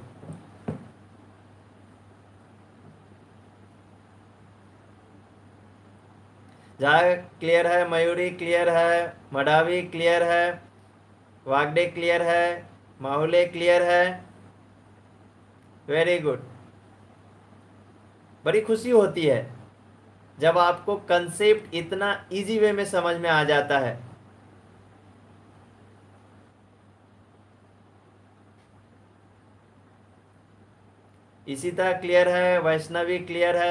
जहाँ क्लियर है, मयूरी क्लियर है, मडावी क्लियर है, वागडे क्लियर है, माहुले क्लियर है, वेरी गुड। बड़ी खुशी होती है जब आपको कंसेप्ट इतना इजी वे में समझ में आ जाता है। इसी तरह क्लियर है, वैष्णवी क्लियर है।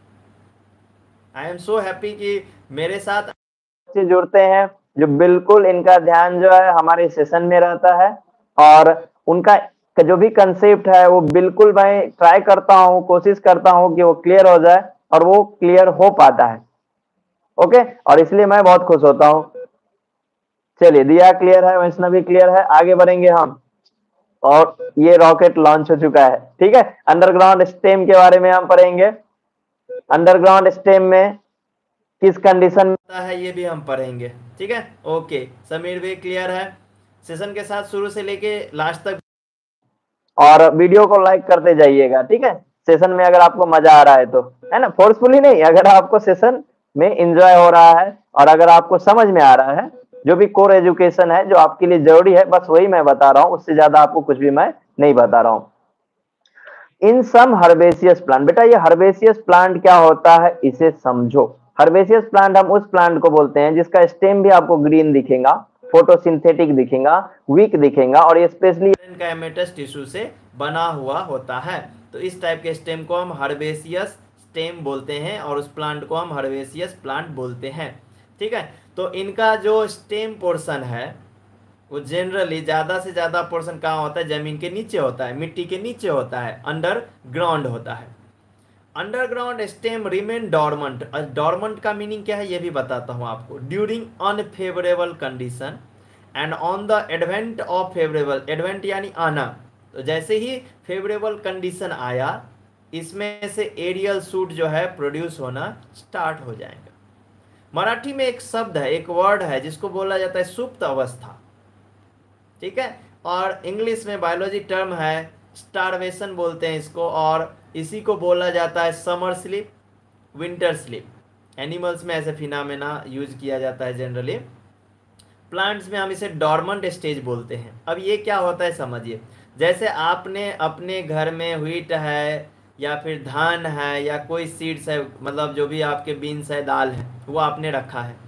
आई एम सो हैप्पी कि मेरे साथ बच्चे जुड़ते हैं जो बिल्कुल इनका ध्यान जो है हमारे सेशन में रहता है, और उनका जो भी कंसेप्ट है वो बिल्कुल मैं ट्राई करता हूँ, कोशिश करता हूँ कि वो क्लियर हो जाए, और वो क्लियर हो पाता है। ओके, और इसलिए मैं बहुत खुश होता हूँ। चलिए, दिया क्लियर है, वैष्णवी क्लियर है, आगे बढ़ेंगे हम। और ये रॉकेट लॉन्च हो चुका है। ठीक है, अंडरग्राउंड स्टेम के बारे में हम पढ़ेंगे। अंडरग्राउंड स्टेम में किस कंडीशन में है ये भी हम पढ़ेंगे। ठीक है, ओके। समीर भी क्लियर है। सेशन के साथ शुरू से लेके लास्ट तक, और वीडियो को लाइक करते जाइएगा। ठीक है, सेशन में अगर आपको मजा आ रहा है तो, है ना, फोर्सफुली नहीं, अगर आपको सेशन में एंजॉय हो रहा है और अगर आपको समझ में आ रहा है, जो भी कोर एजुकेशन है जो आपके लिए जरूरी है, बस वही मैं बता रहा हूँ, उससे ज्यादा आपको कुछ भी मैं नहीं बता रहा हूँ। इन सम हर्बेसियस प्लांट, बेटा ये हर्बेसियस प्लांट क्या होता है इसे समझो। हर्बेसियस प्लांट हम उस प्लांट को बोलते हैं जिसका स्टेम भी आपको ग्रीन दिखेगा, फोटोसिंथेटिक दिखेगा, वीक दिखेगा, और ये स्पेशली कैमेटस टिश्यू से बना हुआ होता है। तो इस टाइप के स्टेम को हम हर्बेसियस स्टेम बोलते हैं और उस प्लांट को हम हर्बेसियस प्लांट बोलते हैं। ठीक है, तो इनका जो स्टेम पोर्शन है वो जनरली ज़्यादा से ज़्यादा पोर्शन कहाँ होता है? ज़मीन के नीचे होता है, मिट्टी के नीचे होता है, अंडरग्राउंड होता है। Underground stem remain dormant. Dormant का मीनिंग क्या है ये भी बताता हूँ आपको। During unfavourable condition and on the advent of favourable, advent यानी आना, तो जैसे ही फेवरेबल कंडीशन आया, इसमें से एरियल सूट जो है प्रोड्यूस होना स्टार्ट हो जाएगा। मराठी में एक शब्द है, एक वर्ड है जिसको बोला जाता है सुप्त अवस्था। ठीक है, और इंग्लिश में बायोलॉजी टर्म है स्टारवेशन बोलते हैं इसको, और इसी को बोला जाता है summer sleep, winter sleep. Animals में ऐसे फिनोमेना यूज किया जाता है जनरली। प्लांट्स में हम इसे डॉर्मेंट स्टेज बोलते हैं। अब ये क्या होता है समझिए। जैसे आपने अपने घर में व्हीट है या फिर धान है या कोई सीड्स है, मतलब जो भी आपके बीन्स है, दाल है, वो आपने रखा है।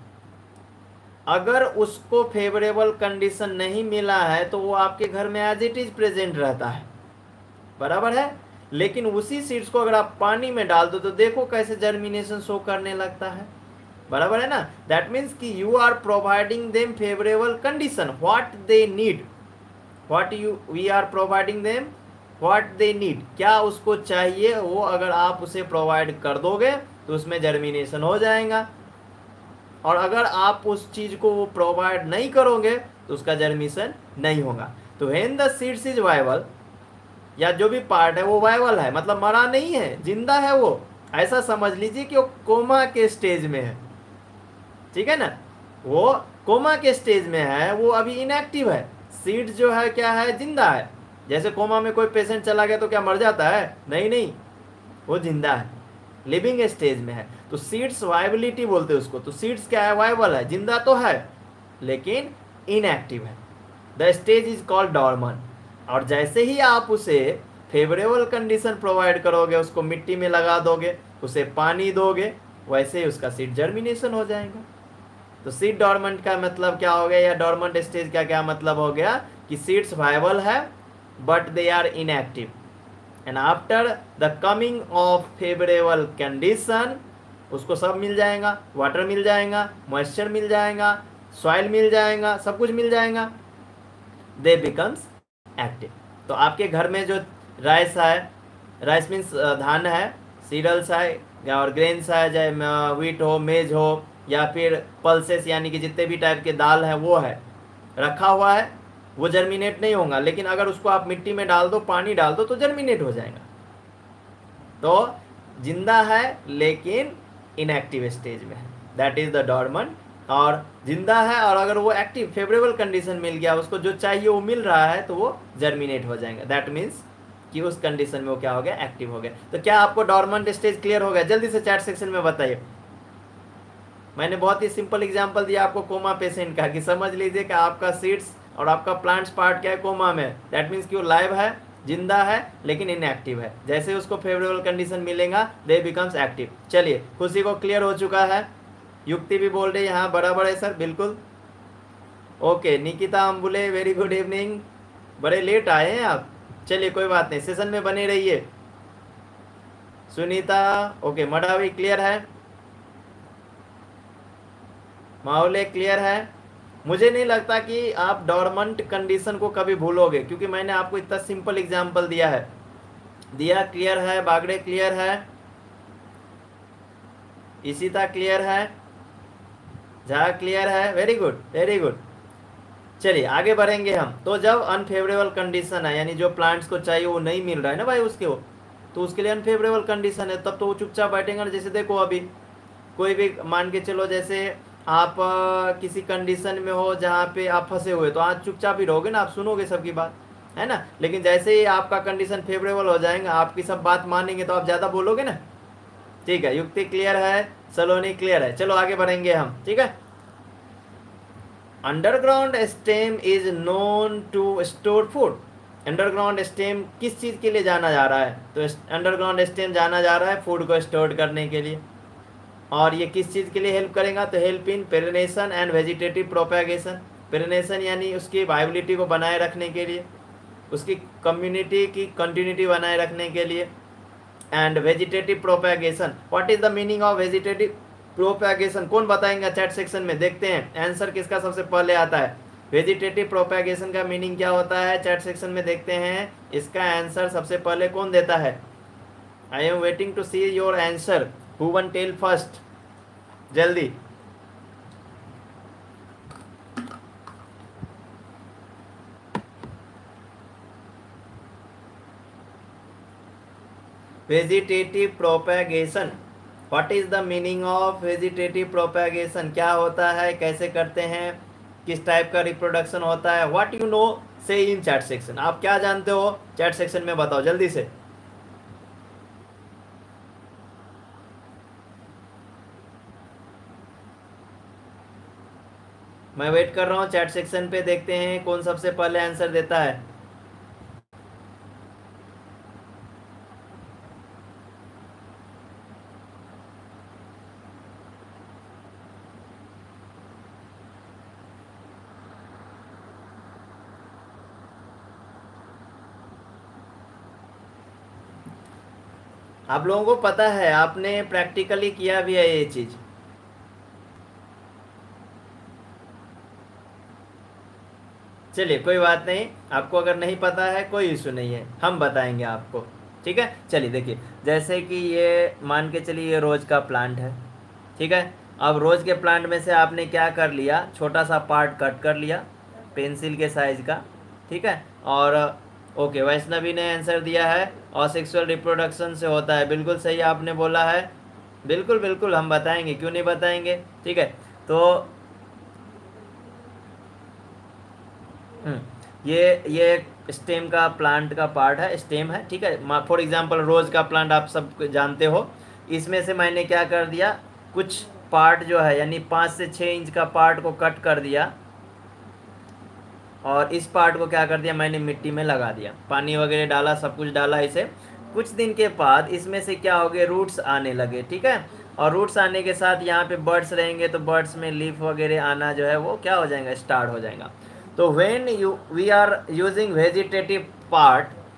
अगर उसको फेवरेबल कंडीशन नहीं मिला है तो वो आपके घर में एज इट इज प्रेजेंट रहता है, बराबर है। लेकिन उसी सीड्स को अगर आप पानी में डाल दो तो देखो कैसे जर्मिनेशन शो करने लगता है, बराबर है ना। दैट मीन्स कि you are providing them favourable condition, what they need, what you we are providing them what they need, क्या उसको चाहिए वो अगर आप उसे प्रोवाइड कर दोगे तो उसमें जर्मिनेशन हो जाएगा। और अगर आप उस चीज को वो प्रोवाइड नहीं करोगे तो उसका जर्मिनेशन नहीं होगा। तो when the seeds is viable, या जो भी पार्ट है वो वायबल है, मतलब मरा नहीं है, जिंदा है, वो ऐसा समझ लीजिए कि वो कोमा के स्टेज में है। ठीक है ना, वो कोमा के स्टेज में है, वो अभी इनएक्टिव है। सीड जो है क्या है? जिंदा है। जैसे कोमा में कोई पेशेंट चला गया तो क्या मर जाता है? नहीं नहीं, वो जिंदा है, लिविंग स्टेज में है। तो सीड्स वायबिलिटी बोलते हैं उसको। तो सीड्स क्या है? वायबल है, जिंदा तो है लेकिन इनएक्टिव है। The stage is called dormant. और जैसे ही आप उसे फेवरेबल कंडीशन प्रोवाइड करोगे, उसको मिट्टी में लगा दोगे, उसे पानी दोगे, वैसे ही उसका सीड जर्मिनेशन हो जाएगा। तो सीड डॉर्मेंट का मतलब क्या हो गया, या डॉर्मेंट स्टेज का क्या मतलब हो गया कि सीड्स वायबल है but they are inactive. And after the coming of favourable condition, उसको सब मिल जाएगा, वाटर मिल जाएगा, मॉइस्चर मिल जाएगा, सॉइल मिल जाएगा, सब कुछ मिल जाएगा, दे बिकम्स एक्टिव। तो आपके घर में जो राइस है, राइस मीन्स धान है, सीरियल्स है और ग्रेन्स है, चाहे व्हीट हो, मेज हो या फिर पल्सेस यानी कि जितने भी टाइप के दाल हैं वो है, रखा हुआ है, वो जर्मिनेट नहीं होगा, लेकिन अगर उसको आप मिट्टी में डाल दो, पानी डाल दो तो जर्मिनेट हो जाएगा। तो जिंदा है लेकिन इनएक्टिव स्टेज में है, दैट इज द डॉर्मेंट। और जिंदा है और अगर वो एक्टिव फेवरेबल कंडीशन मिल गया, उसको जो चाहिए वो मिल रहा है, तो वो जर्मिनेट हो जाएगा। दैट मीन्स कि उस कंडीशन में वो क्या हो गया, एक्टिव हो गया। तो क्या आपको डॉर्मेंट स्टेज क्लियर हो गया? जल्दी से चैट सेक्शन में बताइए। मैंने बहुत ही सिंपल एग्जांपल दिया आपको कोमा पेशेंट का, कि समझ लीजिए कि आपका सीड्स और आपका प्लांट्स पार्ट क्या है, कोमा में। दैट मीन्स कि वो लाइव है, जिंदा है लेकिन इनएक्टिव है। जैसे उसको फेवरेबल कंडीशन मिलेगा, दे बिकम्स एक्टिव। चलिए, खुशी को क्लियर हो चुका है। युक्ति भी बोल रही है हाँ बराबर है सर, बिल्कुल okay. Nikita Ambule very good evening, बड़े लेट आए हैं आप। चलिए कोई बात नहीं, सेशन में बने रहिए। सुनीता ओके, मडावी क्लियर है, माहौले क्लियर है। मुझे नहीं लगता कि आप डॉर्मेंट कंडीशन को कभी भूलोगे, क्योंकि मैंने आपको इतना सिंपल एग्जांपल दिया है। दिया क्लियर है, बागड़े क्लियर है, इशिता क्लियर है, झा क्लियर है, वेरी गुड वेरी गुड। चलिए आगे बढ़ेंगे हम। तो जब अनफेवरेबल कंडीशन है, यानी जो प्लांट्स को चाहिए वो नहीं मिल रहा है ना भाई उसके, वो तो उसके लिए अनफेवरेबल कंडीशन है, तब तो वो चुपचाप बैठेंगे। जैसे देखो अभी कोई भी मान के चलो, जैसे आप किसी कंडीशन में हो जहाँ पे आप फंसे हुए, तो आप चुपचाप ही रहोगे ना, आप सुनोगे सबकी बात, है ना। लेकिन जैसे ही आपका कंडीशन फेवरेबल हो जाएगा, आपकी सब बात मानेंगे, तो आप ज़्यादा बोलोगे ना। ठीक है, युक्ति क्लियर है, सलोनी क्लियर है। चलो आगे बढ़ेंगे हम, ठीक है। Underground stem is known to store food. Underground stem किस चीज़ के लिए जाना जा रहा है? तो अंडरग्राउंड स्टेम जाना जा रहा है फूड को स्टोर करने के लिए। और ये किस चीज़ के लिए हेल्प करेगा? तो help in perennation and vegetative propagation. Perennation यानी उसकी वाइबिलिटी को बनाए रखने के लिए, उसकी कम्युनिटी की कंटिन्यूटी बनाए रखने के लिए। And vegetative propagation, what is the meaning of vegetative propagation? कौन बताएंगे चैट सेक्शन में? देखते हैं आंसर किसका सबसे पहले आता है। वेजिटेटिव प्रोपेगेशन का मीनिंग क्या होता है? चैट सेक्शन में देखते हैं, इसका आंसर सबसे पहले कौन देता है। I am waiting to see your answer. Who one tell first, जल्दी। Vegetative propagation, what is the meaning of vegetative propagation? क्या होता है, कैसे करते हैं, किस टाइप का रिप्रोडक्शन होता है? व्हाट यू नो से इन चैट सेक्शन। आप क्या जानते हो चैट सेक्शन में बताओ जल्दी से। मैं वेट कर रहा हूँ चैट सेक्शन पे, देखते हैं कौन सबसे पहले आंसर देता है। आप लोगों को पता है, आपने प्रैक्टिकली किया भी है ये चीज। चलिए कोई बात नहीं, आपको अगर नहीं पता है कोई इशू नहीं है, हम बताएंगे आपको, ठीक है। चलिए देखिए, जैसे कि ये मान के चलिए ये रोज का प्लांट है, ठीक है। अब रोज के प्लांट में से आपने क्या कर लिया, छोटा सा पार्ट कट कर लिया पेंसिल के साइज का, ठीक है। और ओके, वैष्णवी ने आंसर दिया है और सेक्सुअल रिप्रोडक्शन से होता है, बिल्कुल सही आपने बोला है, बिल्कुल बिल्कुल हम बताएंगे, क्यों नहीं बताएंगे, ठीक है। तो ये ये स्टेम का प्लांट का पार्ट है, स्टेम है, ठीक है। फॉर एग्जांपल रोज का प्लांट आप सब जानते हो, इसमें से मैंने क्या कर दिया, कुछ पार्ट जो है यानी पाँच से छः इंच का पार्ट को कट कर दिया और इस पार्ट को क्या कर दिया, मैंने मिट्टी में लगा दिया, पानी वगैरह डाला, सब कुछ डाला इसे। कुछ दिन के बाद इसमें से क्या हो गए, रूट्स आने लगे, ठीक है। और रूट्स आने के साथ यहाँ पे बर्ड्स रहेंगे, तो बर्ड्स में लीफ वगैरह आना जो है वो क्या हो जाएगा, स्टार्ट हो जाएगा। तो when you we are using vegetative part,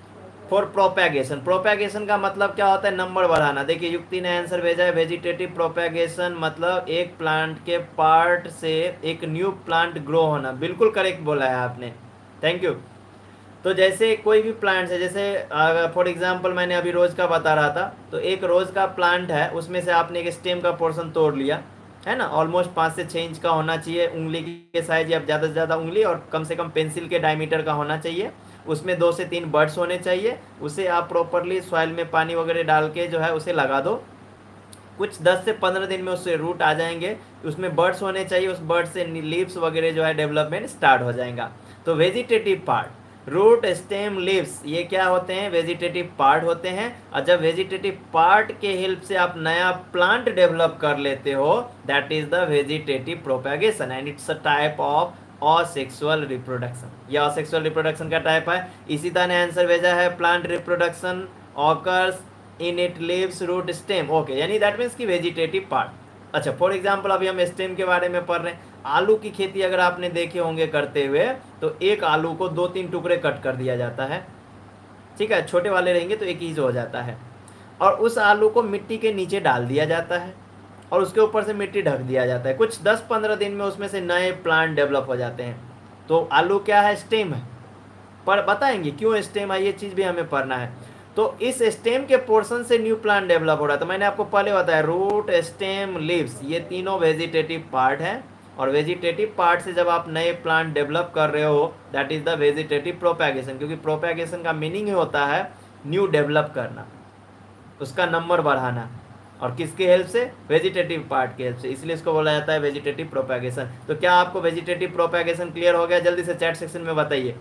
for propagation. Propagation का मतलब क्या होता है, नंबर बढ़ाना। देखिए युक्ति ने आंसर भेजा है वेजिटेटिव प्रोपैगेशन मतलब एक प्लांट के पार्ट से एक न्यू प्लांट ग्रो होना। बिल्कुल करेक्ट बोला है आपने, थैंक यू। तो जैसे कोई भी प्लांट है, जैसे फॉर एग्जांपल मैंने अभी रोज का बता रहा था, तो एक रोज का प्लांट है, उसमें से आपने एक स्टेम का पोर्शन तोड़ लिया है ना, ऑलमोस्ट पाँच से छः इंच का होना चाहिए, उंगली के साइज या ज़्यादा से ज़्यादा उंगली, और कम से कम पेंसिल के डायमीटर का होना चाहिए। उसमें दो से तीन बर्ड्स होने चाहिए। उसे आप प्रॉपरली सॉइल में पानी वगैरह डाल के जो है उसे लगा दो। कुछ दस से पंद्रह दिन में उससे रूट आ जाएंगे। उसमें बर्ड्स होने चाहिए, उस बर्ड से लीव्स वगैरह जो है डेवलपमेंट स्टार्ट हो जाएगा। तो vegetative part, root, stem, leaves, ये क्या होते हैं, वेजिटेटिव पार्ट होते हैं। और जब वेजिटेटिव पार्ट के हेल्प से आप नया प्लांट डेवलप कर लेते हो, that is the vegetative propagation and it's a type of asexual reproduction. यह असेक्सुअल रिप्रोडक्शन का टाइप है। इसी तरह ने आंसर भेजा है plant reproduction occurs in it leaves, root, stem. Okay, यानी दैट मीन्स की वेजिटेटिव पार्ट। अच्छा, फॉर एग्जांपल अभी हम स्टेम के बारे में पढ़ रहे हैं। आलू की खेती अगर आपने देखे होंगे करते हुए, तो एक आलू को दो तीन टुकड़े कट कर दिया जाता है, ठीक है, छोटे वाले रहेंगे तो एक ईज हो जाता है, और उस आलू को मिट्टी के नीचे डाल दिया जाता है और उसके ऊपर से मिट्टी ढक दिया जाता है। कुछ दस पंद्रह दिन में उसमें से नए प्लांट डेवलप हो जाते हैं। तो आलू क्या है, स्टेम है। पर बताएंगे क्यों स्टेम है, ये चीज़ भी हमें पढ़ना है। तो इस स्टेम के पोर्शन से न्यू प्लांट डेवलप हो रहा है। तो मैंने आपको पहले बताया रूट, स्टेम, लीव्स, ये तीनों वेजिटेटिव पार्ट है। और वेजिटेटिव पार्ट से जब आप नए प्लांट डेवलप कर रहे हो, that is the vegetative propagation. क्योंकि प्रोपैगेशन का मीनिंग ही होता है न्यू डेवलप करना, उसका नंबर बढ़ाना। और किसके हेल्प से, वेजिटेटिव पार्ट के हेल्प से, इसलिए इसको बोला जाता है वेजिटेटिव प्रोपैगेशन। तो क्या आपको वेजिटेटिव प्रोपैगेशन क्लियर हो गया? जल्दी से चैट सेक्शन में बताइए।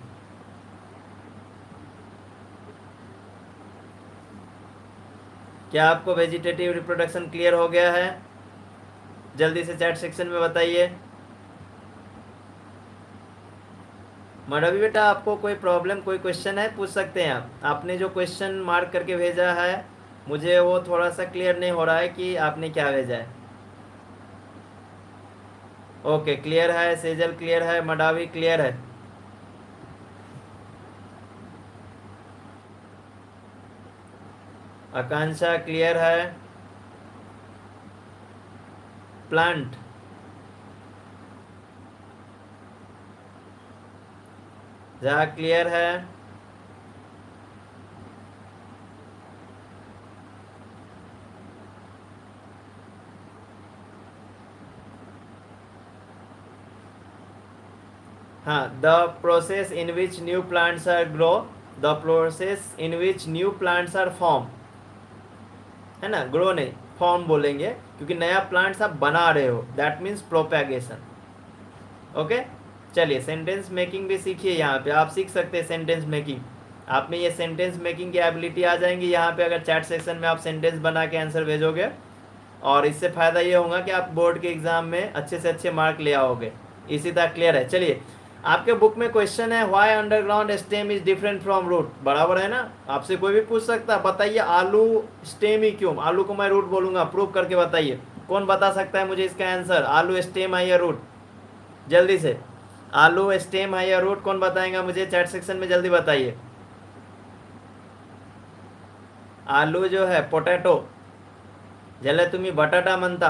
क्या आपको वेजिटेटिव रिप्रोडक्शन क्लियर हो गया है? जल्दी से चैट सेक्शन में बताइए। मडवी बेटा, आपको कोई प्रॉब्लम, कोई क्वेश्चन है, पूछ सकते हैं आप। आपने जो क्वेश्चन मार्क करके भेजा है, मुझे वो थोड़ा सा क्लियर नहीं हो रहा है कि आपने क्या भेजा है। ओके, क्लियर है, सेजल क्लियर है, मडावी क्लियर है। आकांक्षा क्लियर है। प्लांट, जहाँ क्लियर है। हाँ, the process in which new plants are grow, the process in which new plants are form, है ना, ग्रो नहीं, फॉर्म बोलेंगे, क्योंकि नया प्लांट्स आप बना रहे हो, दैट मीन्स प्रोपैगेशन। ओके, चलिए सेंटेंस मेकिंग भी सीखिए। यहाँ पे आप सीख सकते हैं सेंटेंस मेकिंग। आप में ये सेंटेंस मेकिंग की एबिलिटी आ जाएंगी यहाँ पे, अगर चैट सेक्शन में आप सेंटेंस बना के आंसर भेजोगे। और इससे फ़ायदा ये होगा कि आप बोर्ड के एग्जाम में अच्छे से अच्छे मार्क ले आओगे। इसी तरह क्लियर है? चलिए, आपके बुक में क्वेश्चन है why underground stem is different from root, बराबर है ना? आपसे कोई भी पूछ सकता है, बताइए आलू स्टेम ही क्यों? आलू को मैं रूट बोलूंगा, प्रूव करके बताइए। कौन बता सकता है मुझे इसका आंसर? आलू स्टेम है या रूट? जल्दी से, आलू स्टेम है या रूट, कौन बताएगा मुझे? चैट सेक्शन में जल्दी बताइए। आलू जो है पोटैटो, जले तुम्ही बटाटा मनता।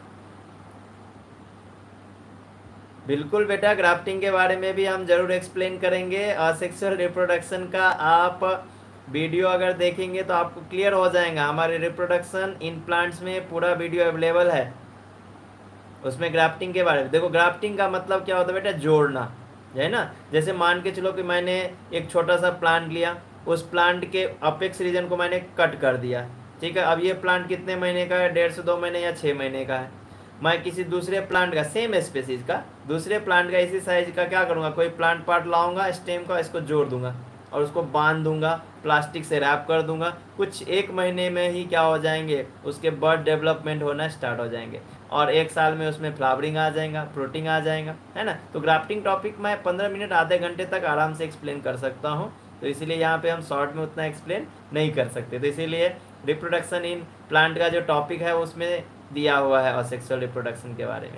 बिल्कुल बेटा, ग्राफ्टिंग के बारे में भी हम जरूर एक्सप्लेन करेंगे। असेक्सुअल रिप्रोडक्शन का आप वीडियो अगर देखेंगे तो आपको क्लियर हो जाएगा। हमारे रिप्रोडक्शन इन प्लांट्स में पूरा वीडियो अवेलेबल है, उसमें ग्राफ्टिंग के बारे में। देखो, ग्राफ्टिंग का मतलब क्या होता है बेटा? जोड़ना, है ना। जैसे मान के चलो कि मैंने एक छोटा सा प्लांट लिया, उस प्लांट के अपेक्स रीजन को मैंने कट कर दिया, ठीक है। अब ये प्लांट कितने महीने का है? डेढ़ से दो महीने या छः महीने का है। मैं किसी दूसरे प्लांट का, सेम स्पेसीज का, दूसरे प्लांट का इसी साइज का क्या करूँगा? कोई प्लांट पार्ट लाऊंगा स्टेम का, इसको जोड़ दूंगा और उसको बांध दूंगा, प्लास्टिक से रैप कर दूंगा। कुछ एक महीने में ही क्या हो जाएंगे? उसके बर्ड डेवलपमेंट होना स्टार्ट हो जाएंगे, और एक साल में उसमें फ्लावरिंग आ जाएगा, फ्रूटिंग आ जाएगा, है ना। तो ग्राफ्टिंग टॉपिक मैं पंद्रह मिनट आधे घंटे तक आराम से एक्सप्लेन कर सकता हूँ। तो इसीलिए यहाँ पे हम शॉर्ट में उतना एक्सप्लेन नहीं कर सकते। तो इसीलिए रिप्रोडक्शन इन प्लांट का जो टॉपिक है उसमें दिया हुआ है असेक्सुअल रिप्रोडक्शन के बारे में।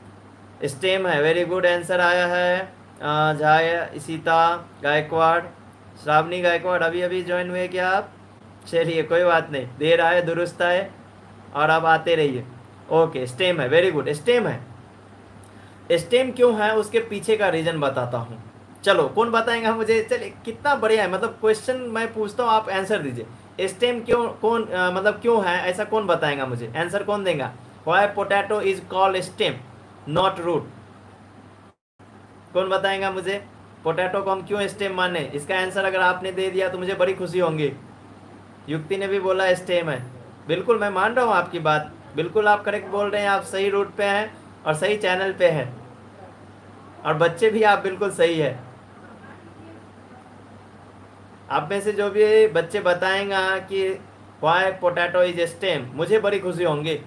स्टेम है, वेरी गुड आंसर आया है। झाया सीता गायकवाड़, श्रावणी गायकवाड़ अभी अभी ज्वाइन हुए क्या आप? चलिए कोई बात नहीं, देर आए दुरुस्त आए, और आप आते रहिए। ओके, स्टेम है, वेरी गुड, स्टेम है। स्टेम क्यों है उसके पीछे का रीजन बताता हूँ। चलो कौन बताएगा मुझे? चलिए कितना बढ़िया है, मतलब क्वेश्चन मैं पूछता हूँ आप आंसर दीजिए। स्टेम क्यों, कौन आ, मतलब क्यों है ऐसा, कौन बताएगा मुझे? आंसर कौन देगा? Why potato is called stem not root? कौन बताएगा मुझे? पोटैटो को हम क्यों स्टेम माने? इसका आंसर अगर आपने दे दिया तो मुझे बड़ी खुशी होंगी। युक्ति ने भी बोला स्टेम है, बिल्कुल मैं मान रहा हूँ आपकी बात, बिल्कुल आप करेक्ट बोल रहे हैं, आप सही रूट पे हैं और सही चैनल पे हैं, और बच्चे भी आप बिल्कुल सही है। आप में से जो भी बच्चे बताएंगा कि व्हाई पोटैटो इज स्टेम, मुझे बड़ी खुशी होंगी।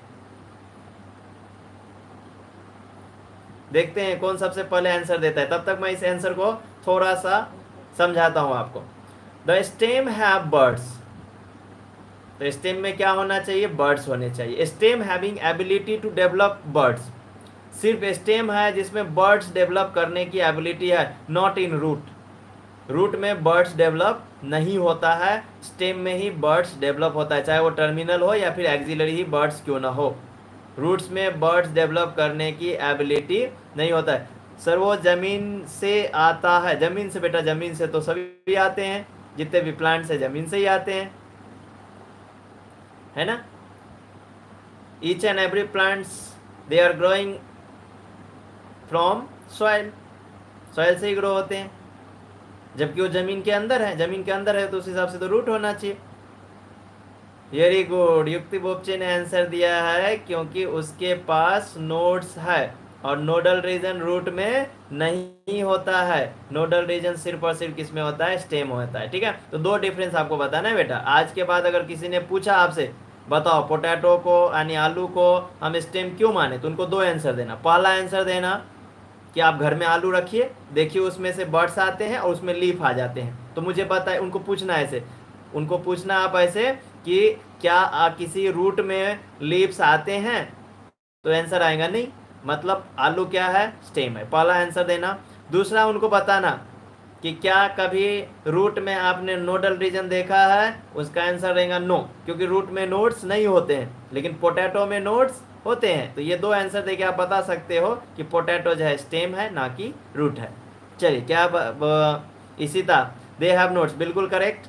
देखते हैं कौन सबसे पहले आंसर देता है, तब तक मैं इस आंसर को थोड़ा सा समझाता हूं आपको। द स्टेम हैव बर्ड्स, तो स्टेम में क्या होना चाहिए? बर्ड्स होने चाहिए। Stem having ability to develop buds, सिर्फ स्टेम है जिसमें बर्ड्स डेवलप करने की एबिलिटी है, नॉट इन रूट। रूट में बर्ड्स डेवलप नहीं होता है, स्टेम में ही बर्ड्स डेवलप होता है, चाहे वो टर्मिनल हो या फिर एक्सिलरी ही बर्ड्स क्यों ना हो। रूट्स में बर्ड्स डेवलप करने की एबिलिटी नहीं होता है। सर वो जमीन से आता है, जमीन से बेटा, जमीन से तो सभी आते हैं, जितने भी प्लांट्स है जमीन से ही आते हैं, है ना। Each and every plants they are growing from soil, soil से ही ग्रो होते हैं, जबकि वो जमीन के अंदर है, जमीन के अंदर है तो उस हिसाब से तो रूट होना चाहिए। वेरी गुड, युक्ति बोपचे ने आंसर दिया है क्योंकि उसके पास नोड्स है, और नोडल रीजन रूट में नहीं होता है, नोडल रीजन सिर्फ और सिर्फ किस में होता है? स्टेम होता है। ठीक है, तो दो डिफरेंस आपको बताना है बेटा। आज के बाद अगर किसी ने पूछा आपसे, बताओ पोटैटो को यानी आलू को हम स्टेम क्यों माने, तो उनको दो आंसर देना। पहला आंसर देना कि आप घर में आलू रखिए, देखिए उसमें से बर्ड्स आते हैं और उसमें लीफ आ जाते हैं, तो मुझे पता है, उनको पूछना ऐसे, उनको पूछना आप ऐसे कि क्या आ, किसी रूट में लीव्स आते हैं, तो आंसर आएगा नहीं, मतलब आलू क्या है? स्टेम है। पहला आंसर देना। दूसरा उनको बताना कि क्या कभी रूट में आपने नोडल रीजन देखा है, उसका आंसर रहेगा नो, क्योंकि रूट में नोड्स नहीं होते हैं, लेकिन पोटैटो में नोड्स होते हैं। तो ये दो आंसर देके आप बता सकते हो कि पोटैटो जो है स्टेम है ना कि रूट है। चलिए क्या इशिता, दे हैव नोड्स, बिल्कुल करेक्ट।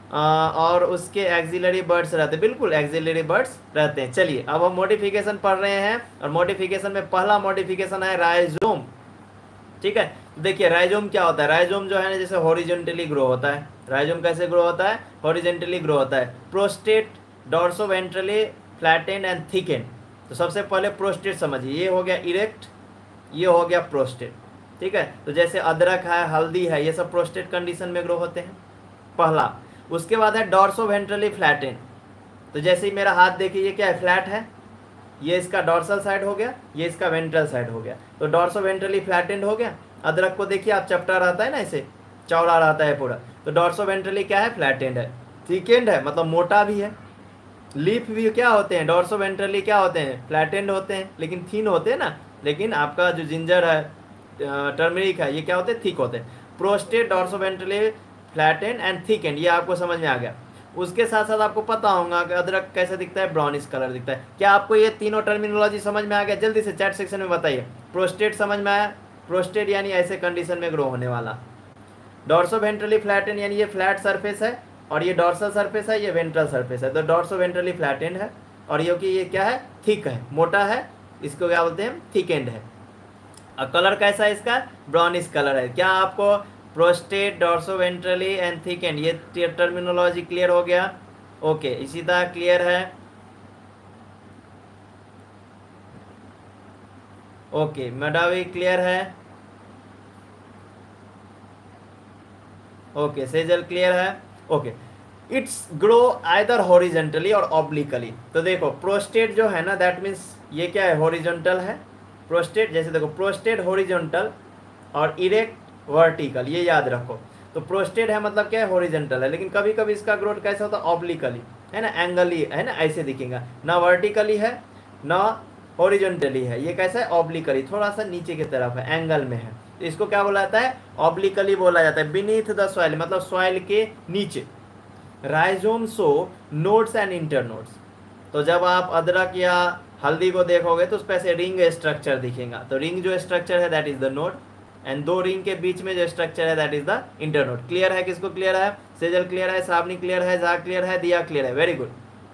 और उसके एक्सिलरी बर्ड्स रहते हैं, बिल्कुल एक्सिलरी बर्ड्स रहते हैं। चलिए अब हम मॉडिफिकेशन पढ़ रहे हैं, और मॉडिफिकेशन में पहला मॉडिफिकेशन है राइजोम। ठीक है, देखिए राइजोम क्या होता है? राइजोम जो है ना, जैसे हॉरिजॉन्टली ग्रो होता है। राइजोम कैसे ग्रो होता है? हॉरिजॉन्टली ग्रो होता है। Prostrate dorsoventrally flattened and thickened. तो सबसे पहले प्रोस्टेट समझिए, ये हो गया इरेक्ट, ये हो गया प्रोस्टेट। ठीक है, तो जैसे अदरक है, हल्दी है, ये सब प्रोस्टेट कंडीशन में ग्रो होते हैं, पहला। उसके बाद है डॉर्सोवेंट्रली फ्लैटेंड, तो जैसे ही मेरा हाथ देखिए, ये क्या है? फ्लैट है, ये इसका डॉर्सल साइड हो गया, ये इसका वेंट्रल साइड हो गया, तो डॉर्सोवेंट्रली फ्लैटेंड हो गया। अदरक को देखिए आप, चपटा रहता है ना, ऐसे चौड़ा रहता है पूरा, तो डॉर्सोवेंट्रली क्या है? फ्लैटेंड है। थिकेंड है, मतलब मोटा भी है। लीफ भी क्या होते हैं? डॉर्सोवेंट्रली क्या होते हैं? फ्लैटेंड होते हैं, लेकिन थीन होते हैं ना। लेकिन आपका जो जिंजर है, टर्मरिक है, ये क्या होते हैं? थिक होते हैं। Prostrate dorsoventrally flattened and thickened, ये आपको समझ में आ गया। उसके साथ साथ आपको पता होगा कि अदरक कैसे दिखता है? ब्राउनिश कलर दिखता है। क्या आपको ये तीनों टर्मिनोलॉजी समझ में आ गया? जल्दी से चैट सेक्शन में बताइए। प्रोस्टेट समझ में आया? प्रोस्टेट यानी ऐसे कंडीशन में ग्रो होने वाला। डॉर्सोवेंट्रली फ्लैटेंड यानी ये फ्लैट सरफेस है, और ये डॉर्सल सरफेस है, ये वेंट्रल सरफेस है, तो डॉर्सोवेंट्रली फ्लैटेंड है। और ये कि ये क्या है? थिक है, मोटा है, इसको क्या बोलते हैं? थिकेंड है। और कलर कैसा है इसका? ब्राउनिश कलर है। क्या आपको प्रोस्टेट डॉर्सोवेंट्रली एंड थिकेंड ये टर्मिनोलॉजी क्लियर हो गया? ओके, इसी तरह क्लियर है? ओके, मेडावी क्लियर है? ओके, सेजल क्लियर है? Okay, it's grow either horizontally और ऑब्लिकली। तो देखो प्रोस्टेट जो है ना, दैट मीन्स ये क्या है? हॉरिजॉन्टल है प्रोस्टेट। जैसे देखो प्रोस्टेट हॉरिजॉन्टल और इरेक्ट वर्टिकल, ये याद रखो। तो प्रोस्टेट है मतलब क्या है? हॉरिजॉन्टल है, लेकिन कभी कभी इसका ग्रोथ कैसा होता है? ऑब्लिकली, है ना, एंगली है ना, ऐसे दिखेगा ना, वर्टिकली है ना हॉरिजॉन्टली है, ये कैसा है? ऑब्लिकली, थोड़ा सा नीचे की तरफ है, एंगल में है। तो इसको क्या बोला जाता है, ऑब्लिकली बोला जाता है, बीनीथ द सॉइल मतलब सॉइल के नीचे। Rhizome show nodes and internodes. तो जब आप अदरक या हल्दी को देखोगे तो उस पर से रिंग स्ट्रक्चर दिखेगा, तो रिंग जो स्ट्रक्चर है that is the node, and दो रिंग के बीच में जो स्ट्रक्चर है that is the internode. Clear है, किसको क्लियर है, सेजल क्लियर है, श्रावणी क्लियर है, झा क्लियर है, दिया क्लियर है, वेरी गुड।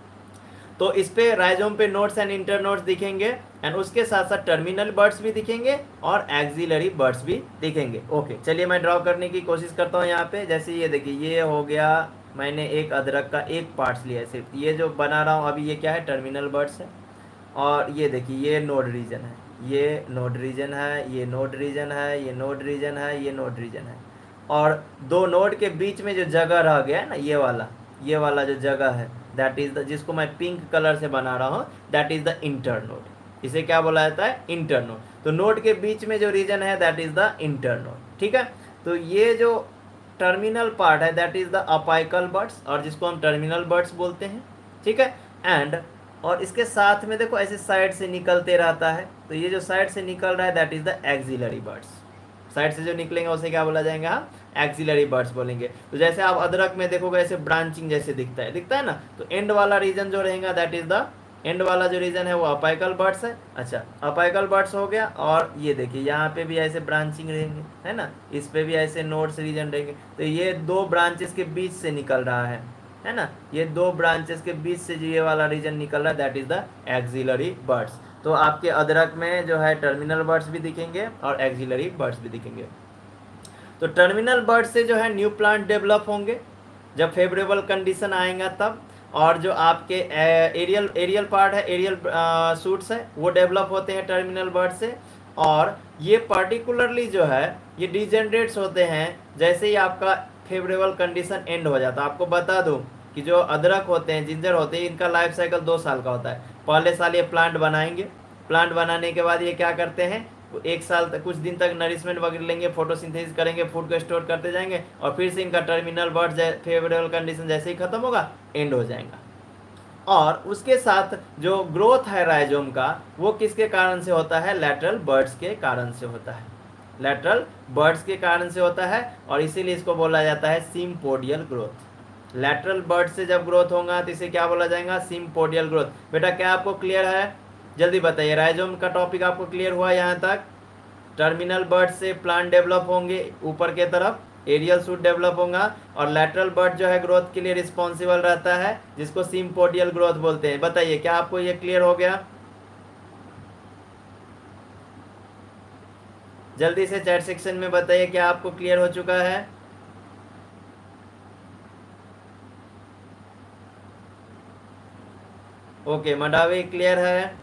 तो इस पे राइजोम पे नोड्स एंड इंटरनोड्स दिखेंगे, एंड उसके साथ साथ टर्मिनल बर्ड्स भी दिखेंगे और एक्सिलरी बर्ड्स भी दिखेंगे। ओके चलिए मैं ड्रॉ करने की कोशिश करता हूँ यहाँ पे। जैसे ये देखिए, ये हो गया, मैंने एक अदरक का एक पार्ट्स लिया है सिर्फ, ये जो बना रहा हूँ अभी ये क्या है, टर्मिनल बर्ड्स है। और ये देखिए ये नोड रीजन है, ये नोड रीजन है, ये नोड रीजन है, ये नोड रीजन है, ये नोड रीजन है। और दो नोड के बीच में जो जगह रह गया है ना, ये वाला ये वाला जो जगह है दैट इज द, जिसको मैं पिंक कलर से बना रहा हूँ, that is the internode. इसे क्या बोला जाता है, इंटर नोड। तो नोड के बीच में जो रीजन है that is the internode, ठीक है। तो ये जो टर्मिनल पार्ट है that is the apical buds, और जिसको हम टर्मिनल बर्ड्स बोलते हैं, ठीक है। एंड और इसके साथ में देखो ऐसे साइड से निकलते रहता है, तो ये जो साइड से निकल रहा है that is the axillary buds. Side से जो निकलेंगे उसे क्या बोला जाएगा, हम एक्सिलरी बर्ड्स बोलेंगे। तो जैसे आप अदरक में देखोगे ऐसे ब्रांचिंग जैसे दिखता है, दिखता है ना, तो एंड वाला रीजन जो रहेगा दैट इज द, एंड वाला जो रीजन है वो अपाइकल बर्ड्स है। अच्छा अपाइकल बर्ड्स हो गया, और ये देखिए यहाँ पे भी ऐसे ब्रांचिंग रहेंगे, है ना, इस पे भी ऐसे नोड्स रीजन रहेंगे। तो ये दो ब्रांचेस के बीच से निकल रहा है है ना, ये दो ब्रांचेस के बीच से जो ये वाला रीजन निकल रहा है that is the axillary buds. तो आपके अदरक में जो है टर्मिनल बर्ड्स भी दिखेंगे और एक्सिलरी बर्ड्स भी दिखेंगे। तो टर्मिनल बर्ड से जो है न्यू प्लांट डेवलप होंगे जब फेवरेबल कंडीशन आएगा तब, और जो आपके एरियल एरियल पार्ट है, एरियल सूट्स है, वो डेवलप होते हैं टर्मिनल बर्ड से। और ये पर्टिकुलरली जो है ये डिजेनरेट्स होते हैं जैसे ही आपका फेवरेबल कंडीशन एंड हो जाता है। आपको बता दूं कि जो अदरक होते हैं, जिंजर होते हैं, इनका लाइफ साइकिल दो साल का होता है। पहले साल ये प्लांट बनाएंगे, प्लांट बनाने के बाद ये क्या करते हैं, एक साल तक कुछ दिन तक नरिशमेंट वगैरह लेंगे, फोटोसिंथेसिस करेंगे, फूड को स्टोर करते जाएंगे, और फिर से इनका टर्मिनल बर्ड फेवरेबल कंडीशन जैसे ही खत्म होगा एंड हो जाएगा। और उसके साथ जो ग्रोथ है राइजोम का वो किसके कारण से होता है, लैटरल बर्ड्स के कारण से होता है, लैटरल बर्ड्स के कारण से होता है, और इसीलिए इसको बोला जाता है सिम्पोडियल ग्रोथ। लैटरल बर्ड से जब ग्रोथ होगा तो इसे क्या बोला जाएगा, सिम्पोडियल ग्रोथ। बेटा क्या आपको क्लियर है, जल्दी बताइए, राइजोम का टॉपिक आपको क्लियर हुआ यहाँ तक। टर्मिनल बर्ड से प्लांट डेवलप होंगे ऊपर के तरफ, एरियल सूट डेवलप होगा, और लैटरल बर्ड जो है ग्रोथ के लिए रिस्पॉन्सिबल रहता है, जिसको सिम्पोडियल ग्रोथ बोलते हैं। बताइए क्या आपको ये क्लियर हो गया, जल्दी से चैट सेक्शन में बताइए क्या आपको क्लियर हो चुका है। ओके मडावी क्लियर है।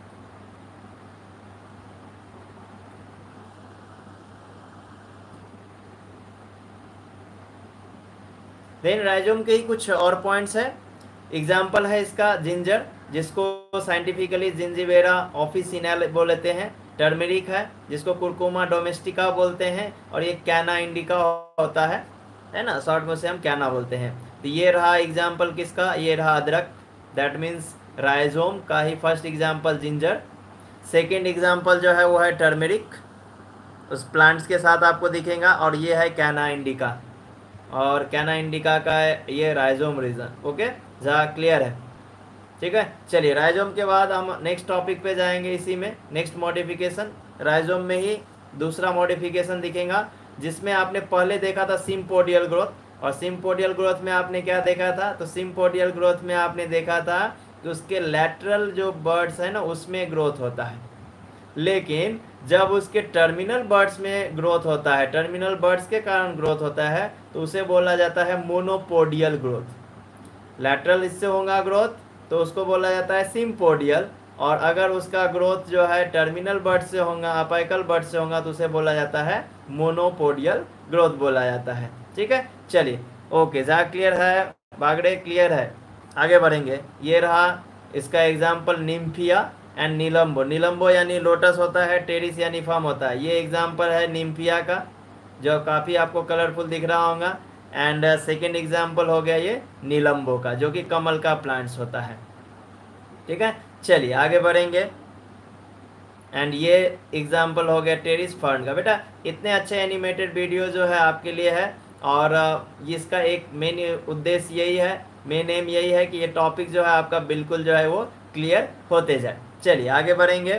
देन राइजोम के ही कुछ और पॉइंट्स है। एग्जाम्पल है इसका जिंजर, जिसको साइंटिफिकली जिंजिबेरा ऑफिसिनल बोलते हैं। टर्मेरिक है जिसको कुरकुमा डोमेस्टिका बोलते हैं, और ये कैना इंडिका होता है है ना, शॉर्ट में से हम कैना बोलते हैं। तो ये रहा एग्जाम्पल किसका, ये रहा अदरक, दैट मीन्स राइजोम का ही first example ginger. Second example जो है वो है टर्मेरिक, उस प्लांट्स के साथ आपको दिखेगा, और ये है कैना इंडिका, और कैना इंडिका का है ये राइजोम रीजन। ओके जहाँ क्लियर है, ठीक है। चलिए राइजोम के बाद हम नेक्स्ट टॉपिक पे जाएंगे, इसी में नेक्स्ट मॉडिफिकेशन राइजोम में ही दूसरा मॉडिफिकेशन दिखेगा, जिसमें आपने पहले देखा था सिम्पोडियल ग्रोथ, और सिम्पोडियल ग्रोथ में आपने क्या देखा था, तो सिम्पोडियल ग्रोथ में आपने देखा था कि उसके लैटरल जो बर्ड्स है ना उसमें ग्रोथ होता है, लेकिन जब उसके टर्मिनल बर्ड्स में ग्रोथ होता है, टर्मिनल बर्ड्स के कारण ग्रोथ होता है, तो उसे बोला जाता है मोनोपोडियल ग्रोथ। लैटरल इससे होगा ग्रोथ तो उसको बोला जाता है सिम्पोडियल, और अगर उसका ग्रोथ जो है टर्मिनल बर्ड से होगा, अपाइकल बर्ड से होगा, तो उसे बोला जाता है मोनोपोडियल ग्रोथ बोला जाता है, ठीक है। चलिए ओके जहाँ क्लियर है, बागड़े क्लियर है, आगे बढ़ेंगे। ये रहा इसका example nymphaea and nelumbo. Nelumbo यानी लोटस होता है, टेरिस यानी फॉर्म होता है। ये एग्जाम्पल है निम्फिया का जो काफ़ी आपको कलरफुल दिख रहा होगा, एंड सेकेंड एग्जाम्पल हो गया ये नीलम्बो का जो कि कमल का प्लांट्स होता है, ठीक है। चलिए आगे बढ़ेंगे। एंड ये एग्जाम्पल हो गया टेरिस फर्न का। बेटा इतने अच्छे एनिमेटेड वीडियो जो है आपके लिए है, और इसका एक मेन उद्देश्य यही है, मेन एम यही है कि ये टॉपिक जो है आपका बिल्कुल जो है वो क्लियर होते जाए। चलिए आगे बढ़ेंगे।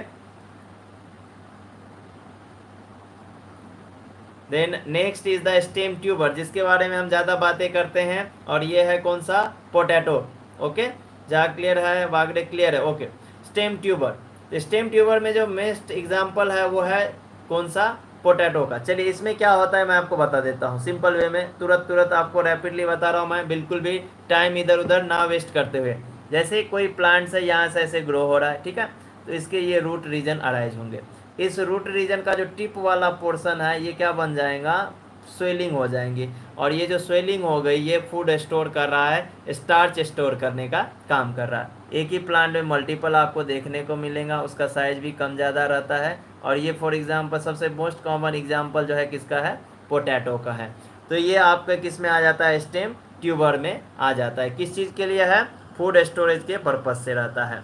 Then next is the stem tuber, जिसके बारे में हम ज़्यादा बातें करते हैं, और ये है कौन सा, पोटैटो। ओके, जहाँ क्लियर है वागड़े क्लियर है। Okay, stem tuber. Stem tuber में जो बेस्ट एग्जाम्पल है वो है कौन सा, पोटैटो का। चलिए इसमें क्या होता है मैं आपको बता देता हूँ सिंपल वे में, तुरंत तुरंत आपको रैपिडली बता रहा हूँ मैं, बिल्कुल भी टाइम इधर उधर ना वेस्ट करते हुए। जैसे कोई प्लांट्स है, यहाँ से ऐसे ग्रो हो रहा है, ठीक है, तो इसके ये रूट रीजन अराइज होंगे। इस रूट रीजन का जो टिप वाला पोर्शन है ये क्या बन जाएगा, स्वेलिंग हो जाएंगी, और ये जो स्वेलिंग हो गई ये फूड स्टोर कर रहा है, स्टार्च स्टोर करने का काम कर रहा है। एक ही प्लांट में मल्टीपल आपको देखने को मिलेगा, उसका साइज भी कम ज़्यादा रहता है, और ये फॉर एग्जांपल सबसे मोस्ट कॉमन एग्जांपल जो है किसका है, पोटैटो का है। तो ये आपका किस में आ जाता है, स्टेम ट्यूबर में आ जाता है। किस चीज़ के लिए है, फूड स्टोरेज के पर्पज से रहता है।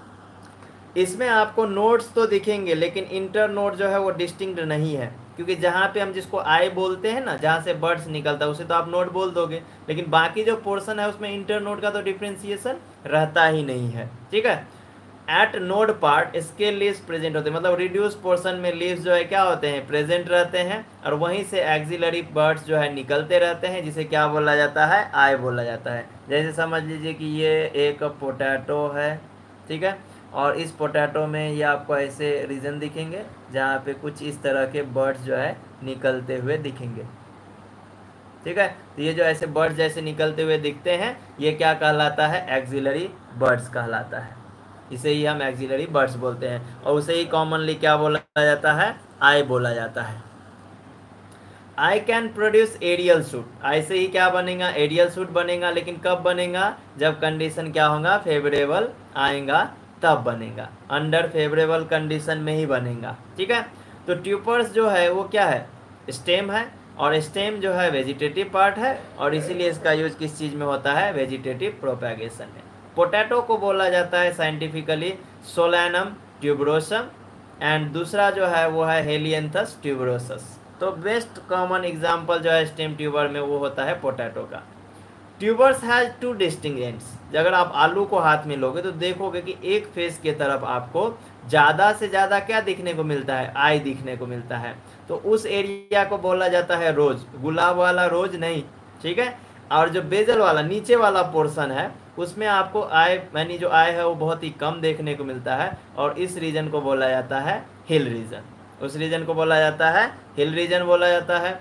इसमें आपको नोड्स तो दिखेंगे, लेकिन इंटर नोड जो है वो डिस्टिंक्ट नहीं है, क्योंकि जहाँ पे हम जिसको आई बोलते हैं ना, जहाँ से बर्ड्स निकलता है उसे तो आप नोड बोल दोगे, लेकिन बाकी जो पोर्शन है उसमें इंटर नोड का तो डिफ्रेंसिएशन रहता ही नहीं है, ठीक है। एट नोड पार्ट इसके लीव्स प्रेजेंट होते हैं, मतलब रिड्यूस पोर्शन में लीव्स जो है क्या होते हैं, प्रेजेंट रहते हैं, और वहीं से एक्सिलरी बर्ड्स जो है निकलते रहते हैं, जिसे क्या बोला जाता है, आई बोला जाता है। जैसे समझ लीजिए कि ये एक पोटैटो है, ठीक है, और इस पोटैटो में ये आपको ऐसे रीजन दिखेंगे जहाँ पे कुछ इस तरह के बर्ड्स जो है निकलते हुए दिखेंगे, ठीक है। तो ये जो ऐसे बर्ड्स जैसे निकलते हुए दिखते हैं ये क्या कहलाता है, एक्सिलरी बर्ड्स कहलाता है, इसे ही हम एक्सिलरी बर्ड्स बोलते हैं, और उसे ही कॉमनली क्या बोला जाता है, आई बोला जाता है। Eye can produce aerial shoot, ऐसे ही क्या बनेगा, एरियल सूट बनेगा, लेकिन कब बनेगा, जब कंडीशन क्या होगा, फेवरेबल आएगा तब बनेगा, अंडर फेवरेबल कंडीशन में ही बनेगा, ठीक है। तो ट्यूपर्स जो है वो क्या है, स्टेम है, और स्टेम जो है वेजिटेटिव पार्ट है, और इसीलिए इसका यूज किस चीज़ में होता है, वेजिटेटिव प्रोपैगेशन में। पोटैटो को बोला जाता है साइंटिफिकली सोलैनम ट्यूबरोसम, एंड दूसरा जो है वो है हेलियंथस ट्यूबरोसस। तो बेस्ट कॉमन एग्जाम्पल जो है स्टेम ट्यूबर में वो होता है पोटैटो का। Tubers has two distinct ends, अगर आप आलू को हाथ में लोगे तो देखोगे कि एक फेस के तरफ आपको ज़्यादा से ज़्यादा क्या दिखने को मिलता है, आई दिखने को मिलता है, तो उस एरिया को बोला जाता है रोज, गुलाब वाला रोज नहीं, ठीक है। और जो बेजल वाला नीचे वाला पोर्शन है उसमें आपको आई यानी जो आई है वो बहुत ही कम देखने को मिलता है, और इस रीजन को बोला जाता है हिल रीजन, उस रीजन को बोला जाता है हिल रीजन बोला जाता है।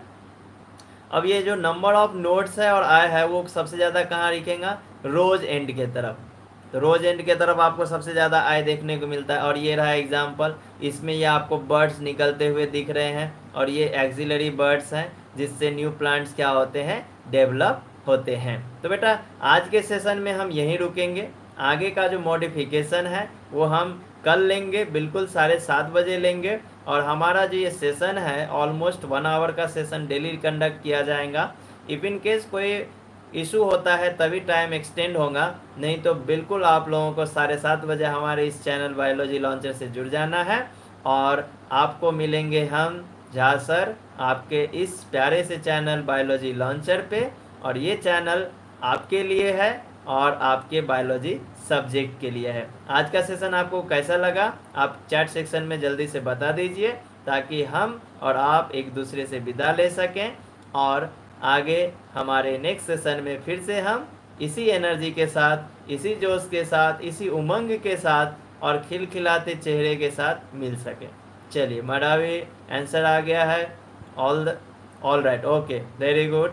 अब ये जो नंबर ऑफ नोड्स है और आई है वो सबसे ज़्यादा कहाँ दिखेगा, रोज एंड के तरफ, तो रोज एंड के तरफ आपको सबसे ज़्यादा आई देखने को मिलता है। और ये रहा एग्जाम्पल, इसमें ये आपको बर्ड्स निकलते हुए दिख रहे हैं, और ये एक्सिलरी बर्ड्स हैं जिससे न्यू प्लांट्स क्या होते हैं, डेवलप होते हैं। तो बेटा आज के सेशन में हम यहीं रुकेंगे, आगे का जो मॉडिफिकेशन है वो हम कल लेंगे, बिल्कुल साढ़े सात बजे लेंगे, और हमारा जो ये सेशन है ऑलमोस्ट वन आवर का सेशन डेली कंडक्ट किया जाएगा। इफ इन केस कोई इशू होता है तभी टाइम एक्सटेंड होगा, नहीं तो बिल्कुल आप लोगों को साढ़े सात बजे हमारे इस चैनल बायोलॉजी लॉन्चर से जुड़ जाना है, और आपको मिलेंगे हम झा सर आपके इस प्यारे से चैनल बायोलॉजी लॉन्चर पे, और ये चैनल आपके लिए है और आपके बायोलॉजी सब्जेक्ट के लिए है। आज का सेशन आपको कैसा लगा आप चैट सेक्शन में जल्दी से बता दीजिए, ताकि हम और आप एक दूसरे से विदा ले सकें, और आगे हमारे नेक्स्ट सेशन में फिर से हम इसी एनर्जी के साथ, इसी जोश के साथ, इसी उमंग के साथ और खिलखिलाते चेहरे के साथ मिल सकें। चलिए मडावी आंसर आ गया है, all the all right, okay very good.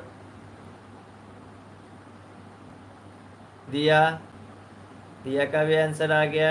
Diya Diya का भी आंसर आ गया।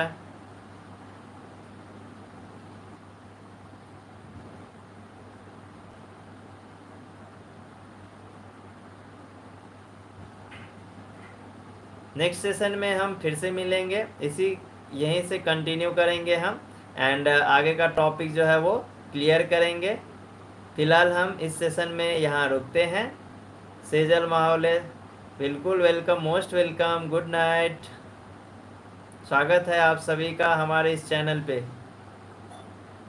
नेक्स्ट सेशन में हम फिर से मिलेंगे, इसी यहीं से कंटिन्यू करेंगे हम, एंड आगे का टॉपिक जो है वो क्लियर करेंगे। फिलहाल हम इस सेशन में यहाँ रुकते हैं। सेजल माहौले बिल्कुल welcome, most welcome, good night, स्वागत है आप सभी का हमारे इस चैनल पे।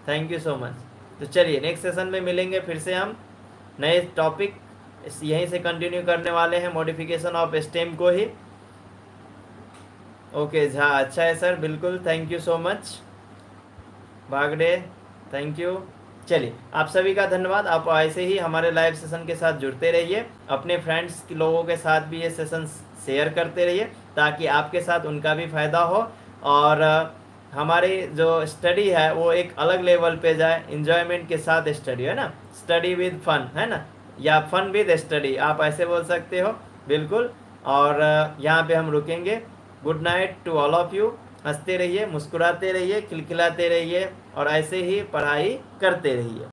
Thank you so much. तो चलिए नेक्स्ट सेशन में मिलेंगे फिर से, हम नए टॉपिक यहीं से कंटिन्यू करने वाले हैं, मॉडिफिकेशन ऑफ स्टेम को ही। ओके झा, अच्छा है सर, बिल्कुल, thank you so much. Bagde, thank you. चलिए आप सभी का धन्यवाद। आप ऐसे ही हमारे लाइव सेशन के साथ जुड़ते रहिए, अपने फ्रेंड्स के लोगों के साथ भी ये सेशन शेयर करते रहिए ताकि आपके साथ उनका भी फ़ायदा हो, और हमारी जो स्टडी है वो एक अलग लेवल पे जाए, इन्जॉयमेंट के साथ स्टडी, है ना, स्टडी विद फन, है ना, या फन विद स्टडी, आप ऐसे बोल सकते हो, बिल्कुल। और यहाँ पे हम रुकेंगे। Good night to all of you. हंसते रहिए, मुस्कुराते रहिए, खिलखिलाते रहिए और ऐसे ही पढ़ाई करते रहिए।